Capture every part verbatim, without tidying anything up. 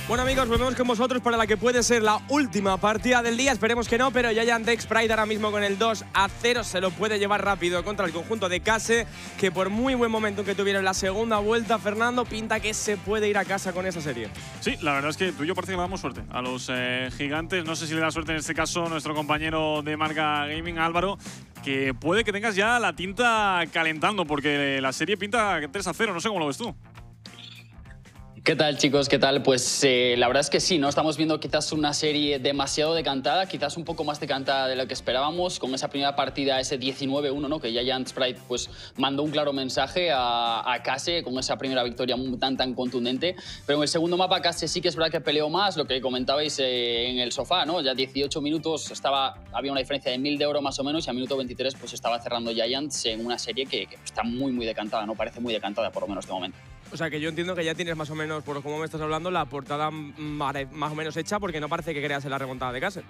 Bueno amigos, volvemos con vosotros para la que puede ser la última partida del día. Esperemos que no, pero Giant X-Pride ahora mismo con el dos a cero se lo puede llevar rápido contra el conjunto de Case, que por muy buen momento que tuvieron la segunda vuelta, Fernando, pinta que se puede ir a casa con esa serie. Sí, la verdad es que tú y yo parece que le damos suerte a los eh, gigantes. No sé si le da suerte en este caso nuestro compañero de Marca Gaming, Álvaro, que puede que tengas ya la tinta calentando, porque la serie pinta tres a cero. No sé cómo lo ves tú. ¿Qué tal, chicos? ¿Qué tal? Pues eh, la verdad es que sí, ¿no? Estamos viendo quizás una serie demasiado decantada, quizás un poco más decantada de lo que esperábamos, con esa primera partida, ese diecinueve uno, ¿no? Que Giant Sprite pues, mandó un claro mensaje a, a Case con esa primera victoria tan, tan contundente. Pero en el segundo mapa, Case sí que es verdad que peleó más, lo que comentabais eh, en el sofá, ¿no? Ya dieciocho minutos, estaba, había una diferencia de mil de oro más o menos, y a minuto veintitrés pues, estaba cerrando Giants en una serie que, que está muy, muy decantada, ¿no? Parece muy decantada, por lo menos de momento. O sea que yo entiendo que ya tienes más o menos, por cómo me estás hablando, la portada más o menos hecha, porque no parece que creas en la remontada de Case.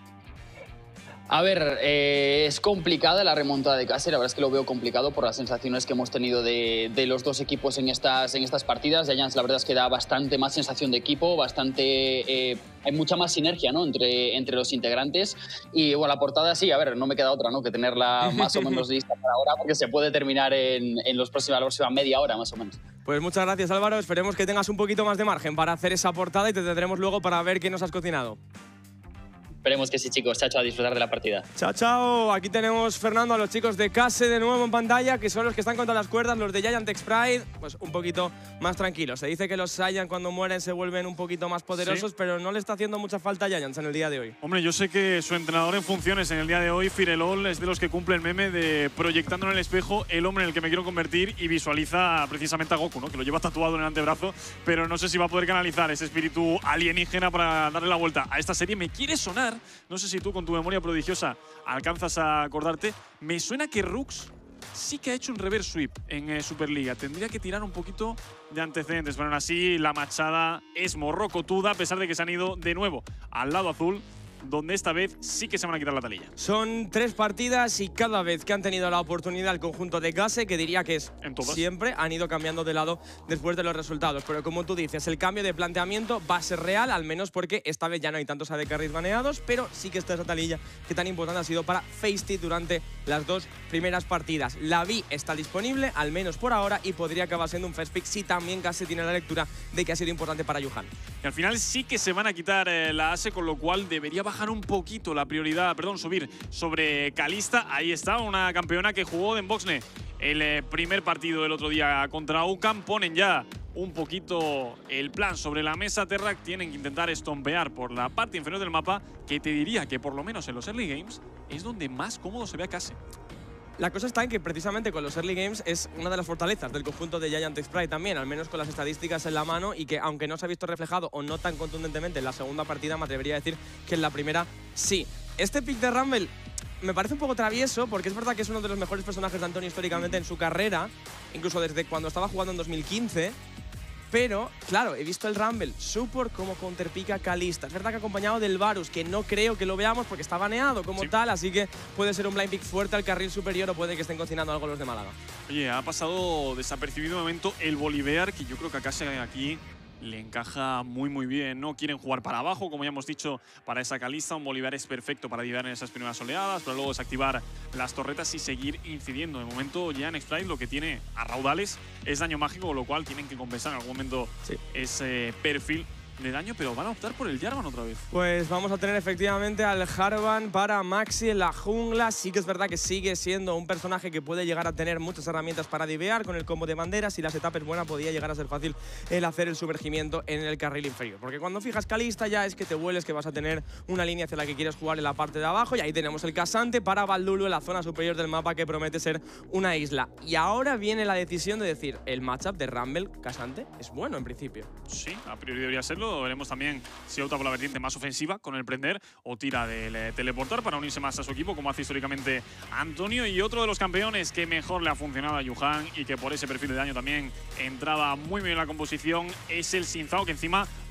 A ver, eh, es complicada la remontada de Case, la verdad es que lo veo complicado por las sensaciones que hemos tenido de, de los dos equipos en estas, en estas partidas. Giants la verdad es que da bastante más sensación de equipo, bastante, eh, hay mucha más sinergia, ¿no? entre, entre los integrantes. Y bueno, la portada sí, a ver, no me queda otra, ¿no? Que tenerla más o menos lista para ahora, porque se puede terminar en, en los próximos, la próxima media hora más o menos. Pues muchas gracias, Álvaro. Esperemos que tengas un poquito más de margen para hacer esa portada y te tendremos luego para ver qué nos has cocinado. Esperemos que sí, chicos. Chao, chao, a disfrutar de la partida. Chao, chao. Aquí tenemos, Fernando, a los chicos de Case de nuevo en pantalla, que son los que están contra las cuerdas, los de Giant X-Pride, pues un poquito más tranquilos. Se dice que los Giants cuando mueren se vuelven un poquito más poderosos, sí, pero no le está haciendo mucha falta a Giants en el día de hoy. Hombre, yo sé que su entrenador en funciones en el día de hoy, Firelol, es de los que cumple el meme de proyectando en el espejo el hombre en el que me quiero convertir, y visualiza precisamente a Goku, ¿no? Que lo lleva tatuado en el antebrazo, pero no sé si va a poder canalizar ese espíritu alienígena para darle la vuelta a esta serie. Me quiere sonar, no sé si tú con tu memoria prodigiosa alcanzas a acordarte, me suena que Rux sí que ha hecho un reverse sweep en eh, Superliga. Tendría que tirar un poquito de antecedentes, pero aún así la machada es morrocotuda, a pesar de que se han ido de nuevo al lado azul, donde esta vez sí que se van a quitar la talilla. Son tres partidas y cada vez que han tenido la oportunidad el conjunto de Case, que diría que es siempre, han ido cambiando de lado después de los resultados. Pero como tú dices, el cambio de planteamiento va a ser real, al menos porque esta vez ya no hay tantos A D Carries baneados, pero sí que está esa talilla que tan importante ha sido para Feisty durante las dos primeras partidas. La V está disponible, al menos por ahora, y podría acabar siendo un first pick si también Case tiene la lectura de que ha sido importante para Yuhan. Y al final sí que se van a quitar eh, la A S E, con lo cual debería bajar bajar un poquito la prioridad, perdón, subir sobre Kalista. Ahí está, una campeona que jugó en Boxne el eh, primer partido del otro día contra U C A M. Ponen ya un poquito el plan sobre la mesa. Terrac tienen que intentar estompear por la parte inferior del mapa, que te diría que por lo menos en los early games es donde más cómodo se ve a Case. La cosa está en que precisamente con los early games es una de las fortalezas del conjunto de Giant X-Pride también, al menos con las estadísticas en la mano, y que aunque no se ha visto reflejado o no tan contundentemente en la segunda partida, me atrevería a decir que en la primera sí. Este pick de Rumble me parece un poco travieso, porque es verdad que es uno de los mejores personajes de Antonio históricamente en su carrera, incluso desde cuando estaba jugando en dos mil quince. Pero, claro, he visto el Rumble Support como counterpica Kalista. Es verdad que acompañado del Varus, que no creo que lo veamos porque está baneado como sí. tal, así que puede ser un blind pick fuerte al carril superior, o puede que estén cocinando algo los de Málaga. Oye, ha pasado desapercibido de momento el Bolívar, que yo creo que acá aquí le encaja muy muy bien, ¿no? Quieren jugar para abajo, como ya hemos dicho, para esa Kalista. Un Bolívar es perfecto para ayudar en esas primeras oleadas, pero luego desactivar las torretas y seguir incidiendo. De momento ya en X-Pride lo que tiene a raudales es daño mágico, con lo cual tienen que compensar en algún momento sí. ese perfil de daño, pero van a optar por el Jarvan otra vez. Pues vamos a tener efectivamente al Jarvan para Maxi en la jungla. Sí que es verdad que sigue siendo un personaje que puede llegar a tener muchas herramientas para divear con el combo de banderas. Si la setup es buena, podría llegar a ser fácil el hacer el sumergimiento en el carril inferior. Porque cuando fijas Kalista ya es que te hueles que vas a tener una línea hacia la que quieres jugar en la parte de abajo. Y ahí tenemos el casante para Baldulu en la zona superior del mapa, que promete ser una isla. Y ahora viene la decisión de decir, el matchup de Rumble casante es bueno en principio. Sí, a priori debería serlo. Veremos también si opta por la vertiente más ofensiva con el prender, o tira del eh, teleportar para unirse más a su equipo, como hace históricamente Antonio. Y otro de los campeones que mejor le ha funcionado a Yuhan, y que por ese perfil de daño también entraba muy bien en la composición, es el Xin Zhao, que encima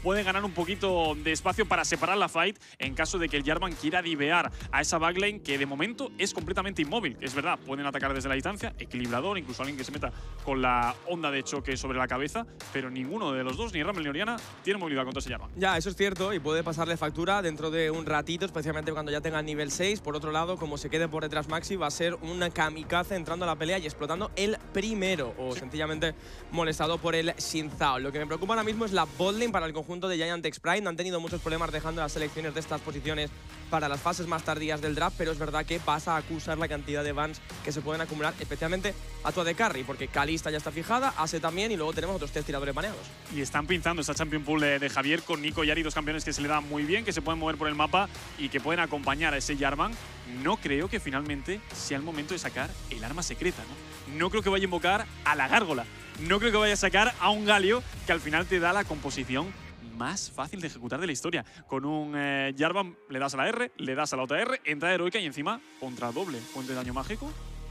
pueden ganar un poquito de espacio para separar la fight en caso de que el Jarvan quiera divear a esa backlane que de momento es completamente inmóvil. Es verdad, pueden atacar desde la distancia, equilibrador, incluso alguien que se meta con la onda de choque sobre la cabeza, pero ninguno de los dos, ni Rumble ni Orianna, tiene movilidad contra ese Jarvan. Ya, eso es cierto y puede pasarle factura dentro de un ratito, especialmente cuando ya tenga el nivel seis. Por otro lado, como se quede por detrás Maxi, va a ser un kamikaze entrando a la pelea y explotando el primero, o sí. sencillamente molestado por el Xin Zhao. Lo que me preocupa ahora mismo es la botlane para el conjunto de Giant X-Pride. No han tenido muchos problemas dejando las selecciones de estas posiciones para las fases más tardías del draft, pero es verdad que vas a acusar la cantidad de bans que se pueden acumular, especialmente a tu A D Carry, porque Kalista ya está fijada, Ase también, y luego tenemos otros tres tiradores baneados. Y están pinzando esta Champion Pool de, de Javier con Nico y Ari, dos campeones que se le dan muy bien, que se pueden mover por el mapa y que pueden acompañar a ese Jarvan. No creo que finalmente sea el momento de sacar el arma secreta, ¿no? No creo que vaya a invocar a la gárgola. No creo que vaya a sacar a un Galio, que al final te da la composición más fácil de ejecutar de la historia. Con un eh, Jarvan le das a la R, le das a la otra R, entrada heroica y encima contra doble fuente de daño mágico.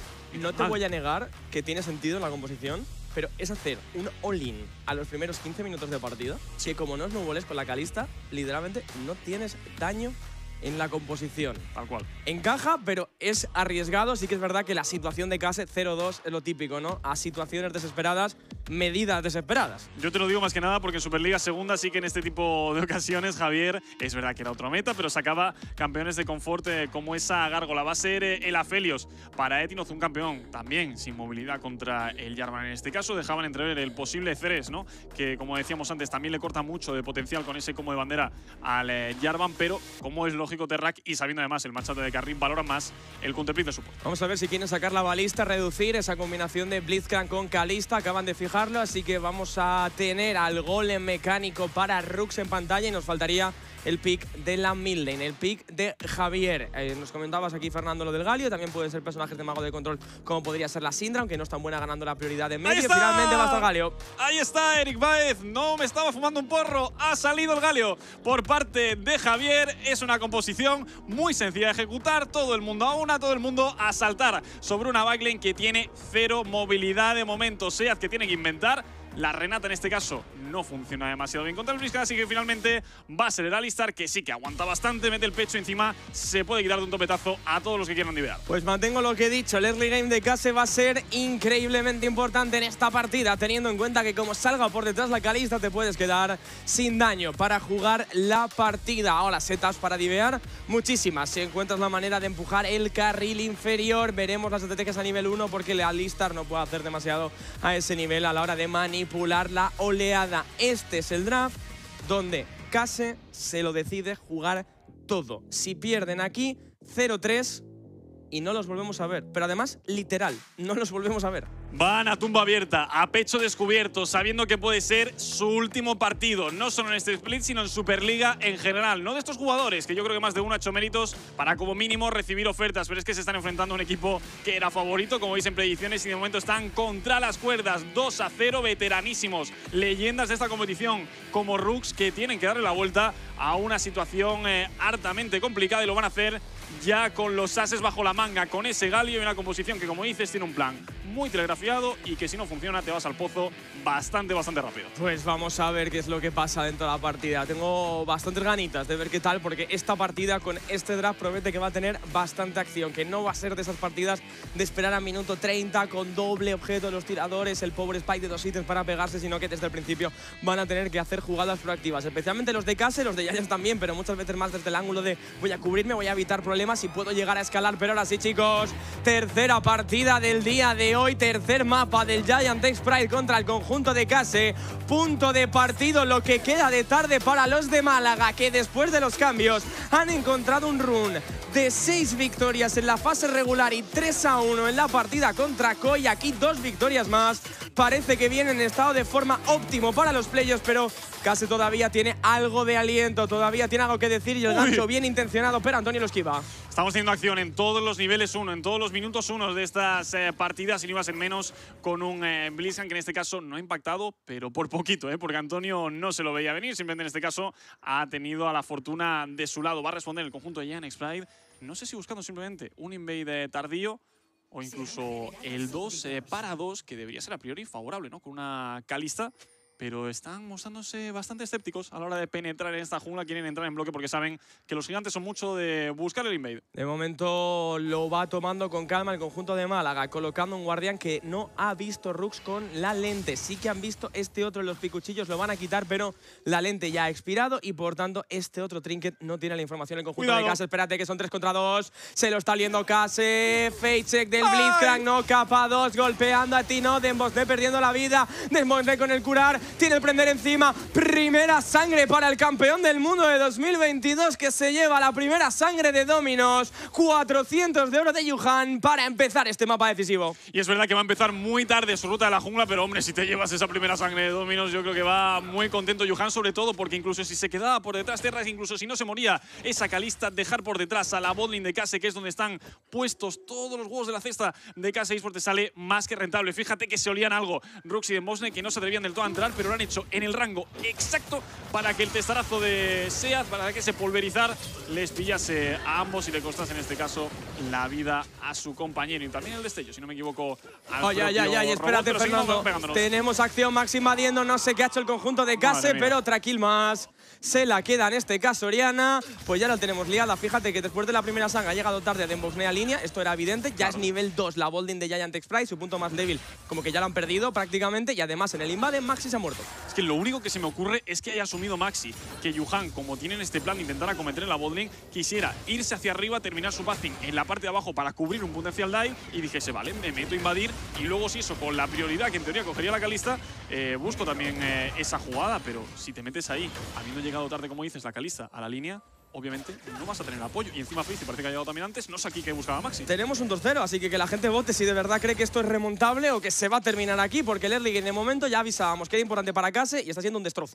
No te voy a negar que tiene sentido en la composición, pero es hacer un all-in a los primeros quince minutos de partido, que como no es nuboles con la Kalista, literalmente no tienes daño en la composición. Tal cual. Encaja, pero es arriesgado. Sí que es verdad que la situación de Case cero dos es lo típico, ¿no? A situaciones desesperadas, medidas desesperadas. Yo te lo digo más que nada porque en Superliga Segunda sí que en este tipo de ocasiones, Javier, es verdad que era otra meta, pero sacaba campeones de confort eh, como esa gárgola. Va a ser eh, el Aphelios para Etinoz, un campeón también sin movilidad contra el Jarvan. En este caso dejaban entrever el posible Ceres, ¿no? Que como decíamos antes, también le corta mucho de potencial con ese como de bandera al eh, Jarvan, pero como es lógico, Terrac, y sabiendo además el matchup de Carry, valora más el counterpick de support. Vamos a ver si quieren sacar la balista, reducir esa combinación de Blitzcrank con Kalista. Acaban de fijarlo, así que vamos a tener al golem mecánico para Rux en pantalla y nos faltaría el pick de la mid lane, el pick de Javier. Eh, nos comentabas aquí, Fernando, lo del Galio. También pueden ser personajes de mago de control, como podría ser la Syndra, aunque no es tan buena ganando la prioridad de medio. Finalmente va hasta el Galio. Ahí está Eric Baez. No me estaba fumando un porro. Ha salido el Galio por parte de Javier. Es una composición muy sencilla de ejecutar. Todo el mundo a una, todo el mundo a saltar sobre una backlane que tiene cero movilidad de momento. Sead que tiene que inventar. La Renata en este caso no funciona demasiado bien contra el Blitzcrank, así que finalmente va a ser el Alistar, que sí que aguanta bastante, mete el pecho encima, se puede quitar de un topetazo a todos los que quieran divear. Pues mantengo lo que he dicho, el early game de Case va a ser increíblemente importante en esta partida, teniendo en cuenta que como salga por detrás la Kalista te puedes quedar sin daño para jugar la partida. Ahora, setas para divear, muchísimas. Si encuentras la manera de empujar el carril inferior, veremos las estrategias a nivel uno, porque el Alistar no puede hacer demasiado a ese nivel a la hora de manipular manipular la oleada. Este es el draft donde Case se lo decide jugar todo. Si pierden aquí, cero tres y no los volvemos a ver. Pero además, literal, no los volvemos a ver. Van a tumba abierta, a pecho descubierto, sabiendo que puede ser su último partido, no solo en este split, sino en Superliga en general. No de estos jugadores, que yo creo que más de uno ha hecho méritos para como mínimo recibir ofertas, pero es que se están enfrentando a un equipo que era favorito, como veis en predicciones, y de momento están contra las cuerdas, dos a cero, veteranísimos, leyendas de esta competición, como Rux, que tienen que darle la vuelta a una situación eh, hartamente complicada, y lo van a hacer ya con los ases bajo la manga, con ese Galio y una composición que, como dices, tiene un plan muy telegrafiado y que si no funciona te vas al pozo bastante, bastante rápido. Pues vamos a ver qué es lo que pasa dentro de la partida. Tengo bastantes ganitas de ver qué tal, porque esta partida con este draft promete que va a tener bastante acción, que no va a ser de esas partidas de esperar a minuto treinta con doble objeto de los tiradores, el power spike de dos ítems para pegarse, sino que desde el principio van a tener que hacer jugadas proactivas, especialmente los de Case, los de Giants también, pero muchas veces más desde el ángulo de voy a cubrirme, voy a evitar problemas y puedo llegar a escalar. Pero ahora sí, chicos, tercera partida del día de hoy. Hoy tercer mapa del Giant X-Pride contra el conjunto de Case. Punto de partido lo que queda de tarde para los de Málaga, que después de los cambios han encontrado un run de seis victorias en la fase regular y tres a uno en la partida contra Koi. Aquí dos victorias más. Parece que viene en estado de forma óptimo para los playoffs, pero Case todavía tiene algo de aliento, todavía tiene algo que decir, y el gancho bien intencionado, pero Antonio lo esquiva. Estamos teniendo acción en todos los niveles uno, en todos los minutos uno de estas eh, partidas, y no iba a ser menos con un eh, Blitzcrank que en este caso no ha impactado, pero por poquito, eh, porque Antonio no se lo veía venir, simplemente en este caso ha tenido a la fortuna de su lado. Va a responder el conjunto de Giant X-Pride, no sé si buscando simplemente un invade tardío o incluso el dos eh, para dos, que debería ser a priori favorable, ¿no? Con una Kalista. pero están mostrándose bastante escépticos a la hora de penetrar en esta jungla. Quieren entrar en bloque porque saben que los gigantes son mucho de buscar el invade. De momento lo va tomando con calma el conjunto de Málaga, colocando un guardián que no ha visto Rux con la lente. Sí que han visto este otro en los picuchillos, lo van a quitar, pero la lente ya ha expirado y por tanto este otro trinket no tiene la información en conjunto Cuidado. de Kase. Espérate que son tres contra dos. Se lo está oliendo Kase. Fake check del Blitzcrank, no capa dos, golpeando a Tino. Dembosne perdiendo la vida. Dembosne con el curar. Tiene el prender encima. Primera sangre para el campeón del mundo de dos mil veintidós que se lleva la primera sangre de Dominos. cuatrocientos de oro de Yuhan para empezar este mapa decisivo. Y es verdad que va a empezar muy tarde su ruta de la jungla, pero hombre, si te llevas esa primera sangre de Dominos, yo creo que va muy contento Yuhan, sobre todo porque incluso si se quedaba por detrás Terras, incluso si no se moría esa Kalista, dejar por detrás a la botlane de Kase, que es donde están puestos todos los huevos de la cesta de Kase Esports, te sale más que rentable. Fíjate que se olían algo Rux y Dembosne, que no se atrevían del todo a entrar, pero lo han hecho en el rango exacto para que el testarazo de Seath, para que ese pulverizar les pillase a ambos y le costase en este caso la vida a su compañero. Y también el destello, si no me equivoco. Oye, ay, ay, ay, espérate, Fernando. Tenemos acción Max invadiendo, no sé qué ha hecho el conjunto de Kase, pero otra kill más. Se la queda en este caso Oriana. Pues ya la tenemos liada. Fíjate que después de la primera sanga ha llegado tarde a Dembosne a línea. Esto era evidente. Ya claro. Es nivel dos la bolding de Giant X-Pride, su punto más débil. Como que ya lo han perdido prácticamente. Y además en el invade Maxi se ha muerto. Es que lo único que se me ocurre es que haya asumido Maxi que Yuhan, como tienen este plan de intentar acometer en la botlane, quisiera irse hacia arriba, terminar su pathing en la parte de abajo para cubrir un potencial dive y dijese, vale, me meto a invadir y luego si eso, con la prioridad que en teoría cogería la Kalista, eh, busco también eh, esa jugada, pero si te metes ahí, habiendo llegado tarde, como dices, la Kalista a la línea, obviamente no vas a tener apoyo. Y encima Face parece que ha llegado también antes, no sé aquí que buscaba Maxi. Tenemos un dos cero, así que que la gente vote si de verdad cree que esto es remontable o que se va a terminar aquí, porque el early game de momento ya avisábamos que era importante para Kase y está siendo un destrozo.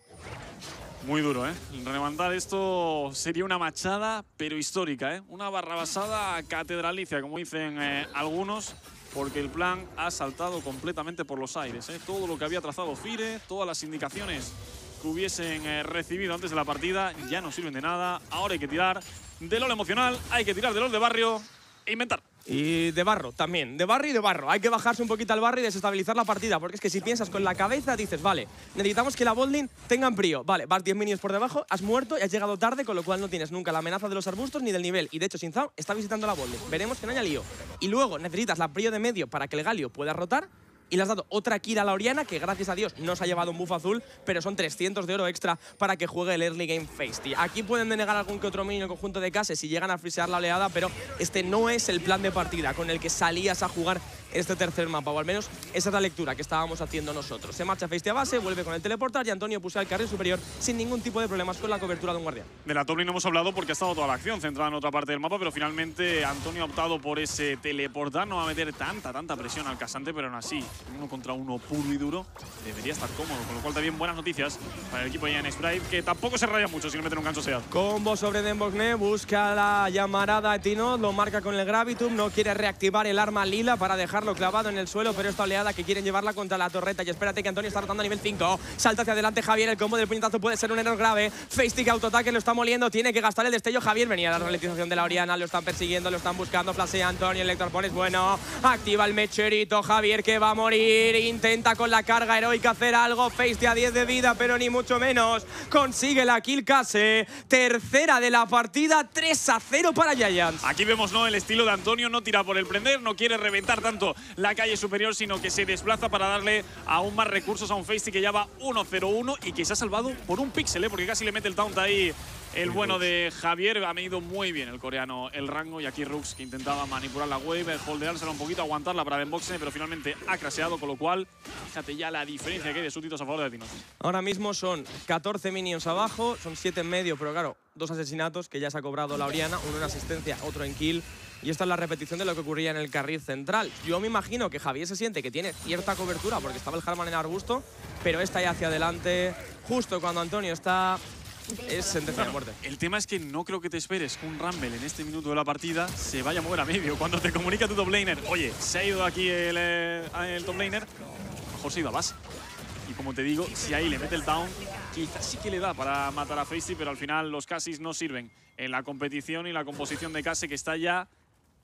Muy duro, ¿eh? Remontar esto sería una machada, pero histórica, ¿eh? Una barrabasada catedralicia, como dicen eh, algunos, porque el plan ha saltado completamente por los aires, ¿eh? Todo lo que había trazado Fire, todas las indicaciones que hubiesen eh, recibido antes de la partida ya no sirven de nada. Ahora hay que tirar de LoL emocional, hay que tirar de LoL de barrio e inventar. Y de barro también, de barro y de barro. Hay que bajarse un poquito al barro y desestabilizar la partida, porque es que si piensas con la cabeza dices, vale, necesitamos que la botlane tenga brío. Vale, vas diez minions por debajo, has muerto y has llegado tarde, con lo cual no tienes nunca la amenaza de los arbustos ni del nivel. Y de hecho, Sinzao está visitando la botlane. Veremos que no haya lío. Y luego necesitas la brío de medio para que el Galio pueda rotar. Y le has dado otra kill a la Oriana, que gracias a Dios no se ha llevado un buff azul, pero son trescientos de oro extra para que juegue el early game Feisty. Aquí pueden denegar algún que otro minion en el conjunto de Kase si llegan a frisear la oleada, pero este no es el plan de partida con el que salías a jugar este tercer mapa, o al menos esa es la lectura que estábamos haciendo nosotros. Se marcha Feisty a base, vuelve con el teleportar y Antonio puso al carril superior sin ningún tipo de problemas con la cobertura de un guardián. De la top lane no hemos hablado porque ha estado toda la acción centrada en otra parte del mapa, pero finalmente Antonio ha optado por ese teleportar, no va a meter tanta, tanta presión al casante, pero aún así, uno contra uno puro y duro, debería estar cómodo, con lo cual también buenas noticias para el equipo de Giant Sprite, que tampoco se raya mucho si no meten un gancho Seath. Combo sobre Dembosne, busca la llamarada de Tino, lo marca con el Gravitum, no quiere reactivar el arma lila para dejarlo clavado en el suelo, pero esta oleada que quieren llevarla contra la torreta. Y espérate que Antonio está rotando a nivel cinco, salta hacia adelante Javier, el combo del puñetazo puede ser un error grave. Feisty autoataque, lo está moliendo, tiene que gastar el destello. Javier venía a la ralentización de la Oriana, lo están persiguiendo, lo están buscando, flasea Antonio, el Electropon es bueno, activa el mecherito, Javier que va a morir, intenta con la carga heroica hacer algo, Feisty a diez de vida, pero ni mucho menos, consigue la kill Kase, tercera de la partida, tres a cero para Giants. Aquí vemos, ¿no?, el estilo de Antonio, no tira por el prender, no quiere reventar tanto la calle superior, sino que se desplaza para darle aún más recursos a un Feisty que ya va uno cero uno y que se ha salvado por un píxel, ¿eh? Porque casi le mete el taunt ahí el bueno de Javier. Ha medido muy bien el coreano el rango, y aquí Rux, que intentaba manipular la wave, holdeársela un poquito, aguantarla para Dembosne, pero finalmente ha craseado, con lo cual fíjate ya la diferencia que hay de súbditos a favor de Tino. Ahora mismo son catorce minions abajo, son siete en medio, pero claro, dos asesinatos que ya se ha cobrado la Oriana, uno en asistencia, otro en kill. Y esta es la repetición de lo que ocurría en el carril central. Yo me imagino que Javier se siente que tiene cierta cobertura porque estaba el Harman en arbusto, pero está ahí hacia adelante, justo cuando Antonio está… es sentencia de muerte. El tema es que no creo que te esperes que un Rumble en este minuto de la partida se vaya a mover a medio. Cuando te comunica tu top laner, oye, se ha ido aquí el, eh, el top laner, a lo mejor se ha ido a base. Y como te digo, si ahí le mete el down, quizás sí que le da para matar a Feisty, pero al final los Casis no sirven en la competición y la composición de Kase, que está ya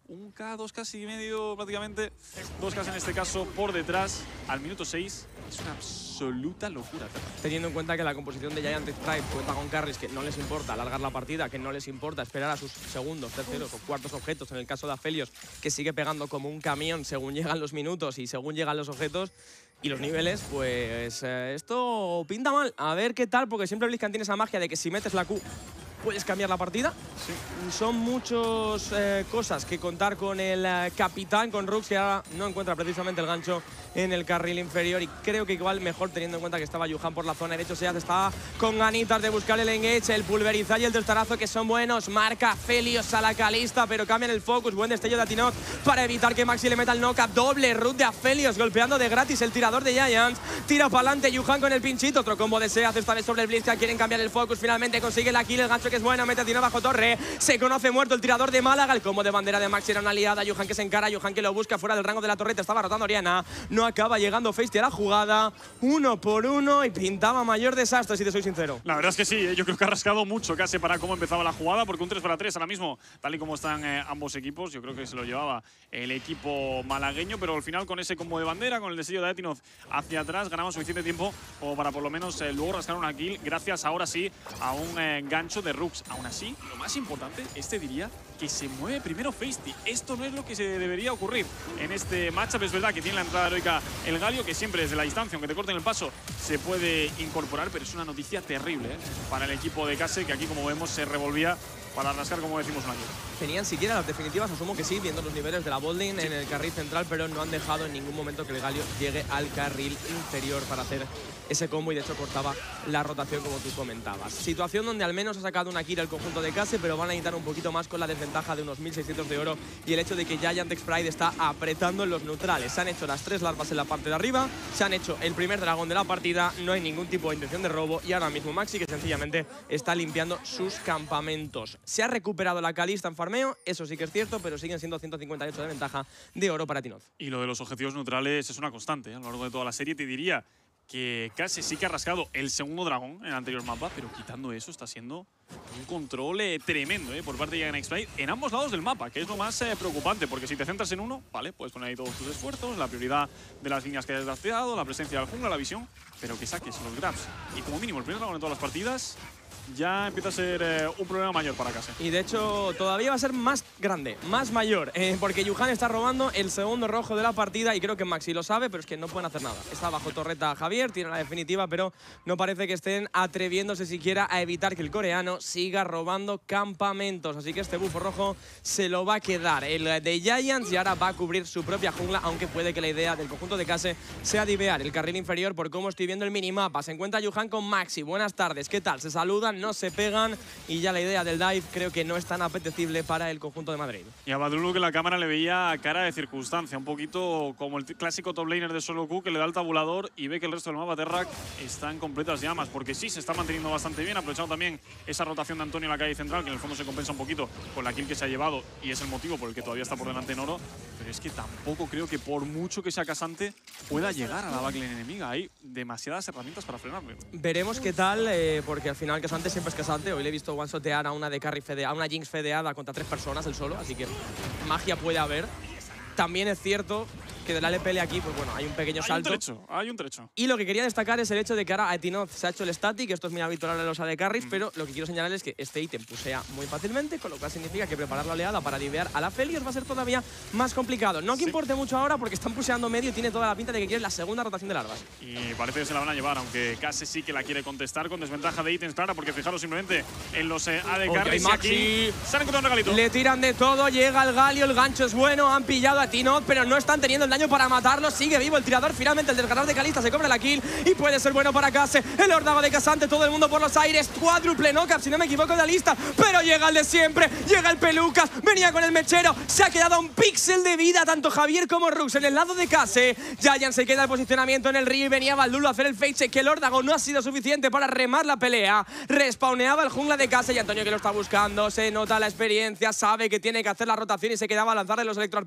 un K, dos K y medio prácticamente. dos K en este caso por detrás al minuto seis. Es una absoluta locura. Teniendo en cuenta que la composición de Giant Strike cuenta con carries que no les importa alargar la partida, que no les importa esperar a sus segundos, terceros o cuartos objetos. En el caso de Aphelios, que sigue pegando como un camión según llegan los minutos y según llegan los objetos y los niveles, pues eh, esto pinta mal. A ver qué tal, porque siempre Blitzcrank tiene esa magia de que si metes la Q puedes cambiar la partida. Sí. Son muchas eh, cosas que contar con el eh, capitán, con Rux, que ahora no encuentra precisamente el gancho en el carril inferior, y creo que igual mejor teniendo en cuenta que estaba Yuhan por la zona. De hecho, Seaz está con ganitas de buscar el engage, el pulverizar y el testarazo, que son buenos. Marca Aphelios a la Kalista, pero cambian el focus. Buen destello de Atinot para evitar que Maxi le meta el knock-up. Doble root de Aphelios, golpeando de gratis el tirador de Giants. Tira para adelante Yuhan con el pinchito. Otro combo de Seaz, esta vez sobre el Blitzcrank. Quieren cambiar el focus, finalmente consigue la kill. El gancho que es bueno, mete a Atinot bajo torre. Se conoce muerto el tirador de Málaga. El combo de bandera de Maxi era una aliada. Yuhan que se encara, Yuhan que lo busca fuera del rango de la torreta. Estaba rotando Oriana, no acaba llegando Feisty a la jugada. Uno por uno y pintaba mayor desastre, si te soy sincero. La verdad es que sí, yo creo que ha rascado mucho casi para cómo empezaba la jugada, porque un tres para tres ahora mismo, tal y como están eh, ambos equipos, yo creo que se lo llevaba el equipo malagueño, pero al final con ese combo de bandera, con el destello de Atinov hacia atrás, ganamos suficiente tiempo como para por lo menos eh, luego rascar una kill, gracias ahora sí a un eh, gancho de Rux. Aún así, lo más importante, este diría que se mueve primero Feisty. Esto no es lo que se debería ocurrir en este matchup. Es verdad que tiene la entrada heroica el Galio, que siempre desde la distancia, aunque te corten el paso, se puede incorporar, pero es una noticia terrible ¿eh? para el equipo de Case, que aquí, como vemos, se revolvía para rascar, como decimos, una kill. Tenían siquiera las definitivas, asumo que sí, viendo los niveles de la botlane sí. en el carril central, pero no han dejado en ningún momento que el Galio llegue al carril inferior para hacer ese combo, y de hecho cortaba la rotación, como tú comentabas. Situación donde al menos ha sacado una kill el conjunto de Case, pero van a necesitar un poquito más con la desventaja de unos mil seiscientos de oro y el hecho de que Giant Pride está apretando en los neutrales. Se han hecho las tres larvas en la parte de arriba, se han hecho el primer dragón de la partida, no hay ningún tipo de intención de robo, y ahora mismo Maxi, que sencillamente está limpiando sus campamentos. Se ha recuperado la Kalista en farmeo, eso sí que es cierto, pero siguen siendo ciento cincuenta y ocho de ventaja de oro para Atinov. Y lo de los objetivos neutrales es una constante ¿eh? a lo largo de toda la serie. Te diría que Case sí que ha rascado el segundo dragón en el anterior mapa, pero quitando eso está siendo un control eh, tremendo eh, por parte de Giant Pride en ambos lados del mapa, que es lo más eh, preocupante, porque si te centras en uno, vale, puedes poner ahí todos tus esfuerzos, la prioridad de las líneas que hayas drafteado, la presencia del jungla, la visión, pero que saques los grabs y como mínimo el primer dragón en todas las partidas, ya empieza a ser eh, un problema mayor para Case. Y de hecho todavía va a ser más grande, más mayor, eh, porque Yuhan está robando el segundo rojo de la partida, y creo que Maxi lo sabe, pero es que no pueden hacer nada. Está bajo torreta Javier, tiene la definitiva, pero no parece que estén atreviéndose siquiera a evitar que el coreano siga robando campamentos. Así que este bufo rojo se lo va a quedar el de Giants, y ahora va a cubrir su propia jungla, aunque puede que la idea del conjunto de Case sea divear el carril inferior. Por cómo estoy viendo el minimapa, se encuentra Yuhan con Maxi. Buenas tardes, ¿qué tal? Se saludan, no se pegan, y ya la idea del dive creo que no es tan apetecible para el conjunto de Madrid. Y a Badrulu, que la cámara le veía cara de circunstancia, un poquito como el clásico top laner de solo Q, que le da el tabulador y ve que el resto del mapa Terrac está en completas llamas, porque sí, se está manteniendo bastante bien, aprovechando también esa rotación de Antonio en la calle central, que en el fondo se compensa un poquito con la kill que se ha llevado, y es el motivo por el que todavía está por delante en oro, pero es que tampoco creo que por mucho que sea Casante pueda llegar a la backlane enemiga. Hay demasiadas herramientas para frenarle. Veremos qué tal, eh, porque al final Casante siempre es Casante. Hoy le he visto one-shotear a una de carry fedeada, a una Jinx fedeada contra tres personas el solo, así que magia puede haber. También es cierto que del A L P L aquí, pues bueno, hay un pequeño salto. Hay un trecho, hay un trecho. Y lo que quería destacar es el hecho de que ahora Atinov se ha hecho el static, esto es muy habitual en los A D carries, mm. pero lo que quiero señalar es que este ítem pusea muy fácilmente, con lo cual significa que preparar la oleada para divear a la Aphelios va a ser todavía más complicado. No que sí. importe mucho ahora, porque están puseando medio y tiene toda la pinta de que quiere la segunda rotación de larvas. Y parece que se la van a llevar, aunque Case sí que la quiere contestar con desventaja de ítems clara, porque fijaros simplemente en los eh, A D carries. Okay, y aquí se han encontrado un regalito. Le tiran de todo, llega el Galio, el gancho es bueno, han pillado a Atinov, pero no están teniendo el daño para matarlo. Sigue vivo el tirador, finalmente el desgarrador de Kalista se cobra la kill y puede ser bueno para Case. El hordago de Casante, todo el mundo por los aires, cuádruple knock-up, si no me equivoco, de la lista, pero llega el de siempre, llega el Pelucas, venía con el mechero, se ha quedado a un píxel de vida tanto Javier como Rux en el lado de Case. Giant se queda el posicionamiento en el río y venía Baldulo a hacer el fake check, que el hordago no ha sido suficiente para remar la pelea. Respawneaba el jungla de Case y Antonio, que lo está buscando, se nota la experiencia, sabe que tiene que hacer la rotación y se quedaba a lanzarle los electroarpones.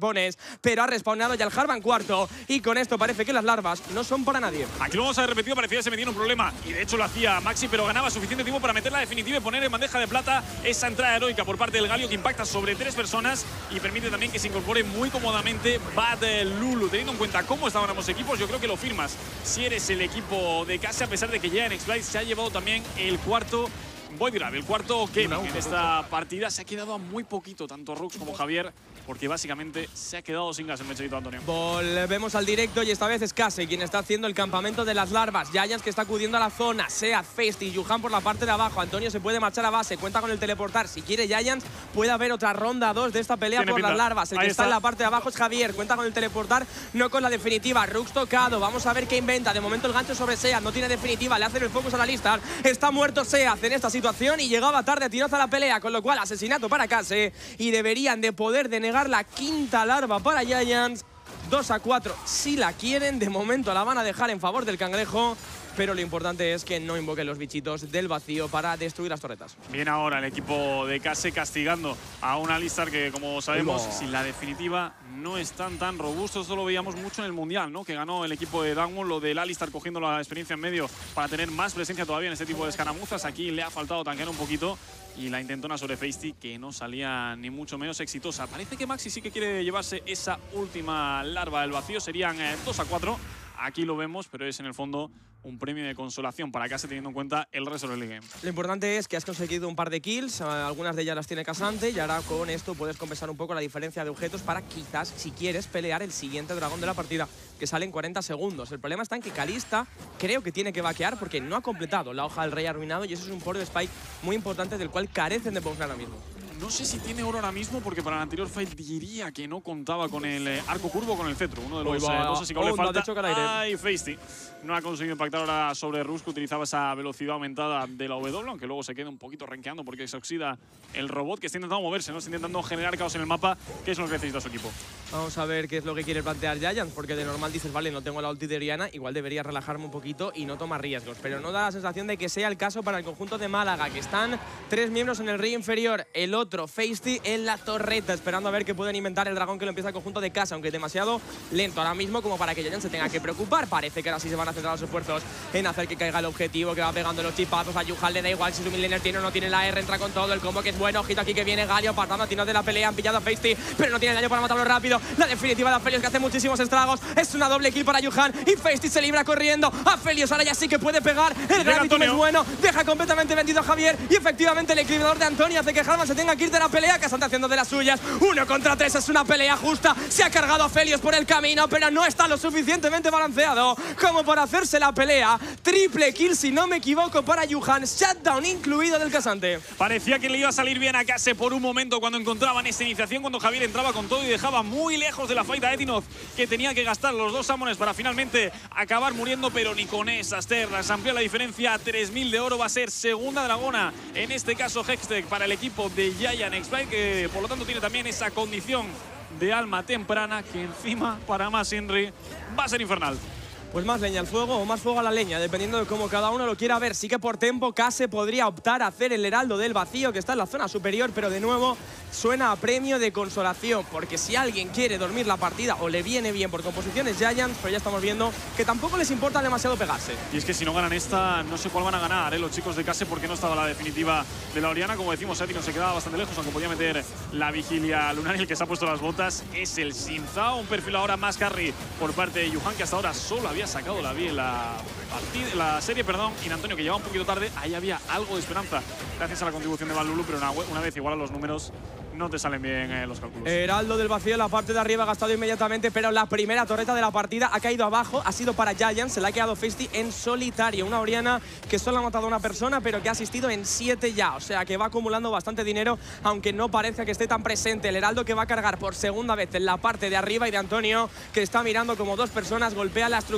pero ha respawneado ya el Harvan cuarto. Y con esto parece que las larvas no son para nadie. Aquí lo vamos a ver repetido, parecía que se metía en un problema. Y de hecho lo hacía Maxi, pero ganaba suficiente tiempo para meter la definitiva y poner en bandeja de plata esa entrada heroica por parte del Galio que impacta sobre tres personas y permite también que se incorpore muy cómodamente Bad Lulu. Teniendo en cuenta cómo estaban ambos equipos, yo creo que lo firmas si eres el equipo de casa, a pesar de que ya en X-Flight se ha llevado también el cuarto Void Grab, el cuarto Kevin en esta partida. Se ha quedado a muy poquito, tanto Rux como Javier, porque básicamente se ha quedado sin gas el mechadito Antonio. Volvemos al directo y esta vez es Kase quien está haciendo el campamento de las larvas. Giants que está acudiendo a la zona, Sead, Feisty y Yuhan por la parte de abajo. Antonio se puede marchar a base, cuenta con el teleportar. Si quiere Giants, puede haber otra ronda dos de esta pelea por pinta. Las larvas. El Ahí que está. está en la parte de abajo es Javier, cuenta con el teleportar, no con la definitiva. Rux tocado, vamos a ver qué inventa. De momento el gancho sobre Sead, no tiene definitiva, le hacen el focus a la lista. Está muerto Sead en esta situación y llegaba tarde a tiros a la pelea, con lo cual asesinato para Kase y deberían de poder denegar la quinta larva para Giants. dos a cuatro si la quieren, de momento la van a dejar en favor del cangrejo, pero lo importante es que no invoquen los bichitos del vacío para destruir las torretas. Bien ahora el equipo de Kase castigando a un Alistar que, como sabemos, no. sin la definitiva no están tan robustos. Esto lo veíamos mucho en el Mundial, ¿no? Que ganó el equipo de Damwon, lo del Alistar cogiendo la experiencia en medio para tener más presencia todavía en este tipo de escaramuzas. Aquí le ha faltado tanquear un poquito y la intentona sobre Feisty que no salía ni mucho menos exitosa. Parece que Maxi sí que quiere llevarse esa última larva del vacío. Serían eh, dos a cuatro. Aquí lo vemos, pero es en el fondo un premio de consolación para Kase teniendo en cuenta el resto del game. Lo importante es que has conseguido un par de kills, algunas de ellas las tiene Casante y ahora con esto puedes compensar un poco la diferencia de objetos para quizás, si quieres, pelear el siguiente dragón de la partida, que sale en cuarenta segundos. El problema está en que Kalista creo que tiene que vaquear porque no ha completado la hoja del rey arruinado y eso es un poro de Spike muy importante del cual carecen de Box ahora mismo. No sé si tiene oro ahora mismo, porque para el anterior fight diría que no contaba con el eh, arco curvo o con el cetro. Uno de los eh, dos, así que le falta. Ay, Feisty no ha conseguido impactar ahora sobre Rus, que utilizaba esa velocidad aumentada de la W, aunque luego se queda un poquito renqueando porque se oxida el robot, que está intentando moverse, ¿no? Está intentando generar caos en el mapa, que es lo que necesita su equipo. Vamos a ver qué es lo que quiere plantear Giants, porque de normal dices, vale, no tengo la ulti de Oriana, igual debería relajarme un poquito y no tomar riesgos. Pero no da la sensación de que sea el caso para el conjunto de Málaga, que están tres miembros en el ring inferior, el otro, Feisty, en la torreta, esperando a ver qué pueden inventar el dragón que lo empieza el conjunto de casa, aunque es demasiado lento ahora mismo como para que Giants se tenga que preocupar. Parece que ahora sí se van a centrar los esfuerzos en hacer que caiga el objetivo, que va pegando los chipazos. A Yuhan le da igual si su midlaner tiene o no tiene la R, entra con todo el combo, que es bueno. Ojito aquí que viene Galio apartando a tiros de la pelea, han pillado a Feisty, pero no tiene daño para matarlo rápido. La definitiva de Aphelios, que hace muchísimos estragos, es una doble kill para Yuhan y Feisty se libra corriendo. Aphelios ahora ya sí que puede pegar, el Gravitum es bueno, deja completamente vendido a Javier y efectivamente el equilibrador de Antonio hace que Harvan se tenga que ir de la pelea. Casante haciendo de las suyas, uno contra tres, es una pelea justa. Se ha cargado a Aphelios por el camino, pero no está lo suficientemente balanceado como para hacerse la pelea. Triple kill, si no me equivoco, para Yuhan, shutdown incluido del Casante. Parecía que le iba a salir bien a Kase por un momento cuando encontraban esta iniciación, cuando Javier entraba con todo y dejaba muy lejos de la fight a Etinoz, que tenía que gastar los dos Summoners para finalmente acabar muriendo, pero ni con esas terras amplía la diferencia a tres mil de oro. Va a ser segunda dragona, en este caso Hextech, para el equipo de Giant X-Flight, que por lo tanto tiene también esa condición de alma temprana, que encima para más Henry va a ser infernal. Pues más leña al fuego o más fuego a la leña, dependiendo de cómo cada uno lo quiera ver. Sí que por tempo Kase podría optar a hacer el heraldo del vacío, que está en la zona superior, pero de nuevo suena a premio de consolación, porque si alguien quiere dormir la partida o le viene bien por composiciones Giants, pero ya estamos viendo que tampoco les importa demasiado pegarse. Y es que si no ganan esta, no sé cuál van a ganar, ¿eh? Los chicos de Kase, porque no estaba la definitiva de la Oriana. Como decimos, Etino se quedaba bastante lejos, aunque podía meter la vigilia lunar, y el que se ha puesto las botas es el Sinzao. Un perfil ahora más carry por parte de Yuhan, que hasta ahora solo había sacado la, la, la serie, perdón, y Antonio, que lleva un poquito tarde. Ahí había algo de esperanza gracias a la contribución de Bad Lulu, pero una, una vez igual a los números no te salen bien eh, los cálculos. Heraldo del vacío en la parte de arriba, gastado inmediatamente, pero la primera torreta de la partida ha caído abajo, ha sido para Giants, se le ha quedado Feisty en solitario. Una Oriana que solo ha matado a una persona, pero que ha asistido en siete ya, o sea que va acumulando bastante dinero, aunque no parece que esté tan presente. El Heraldo que va a cargar por segunda vez en la parte de arriba, y de Antonio, que está mirando como dos personas golpea la estructura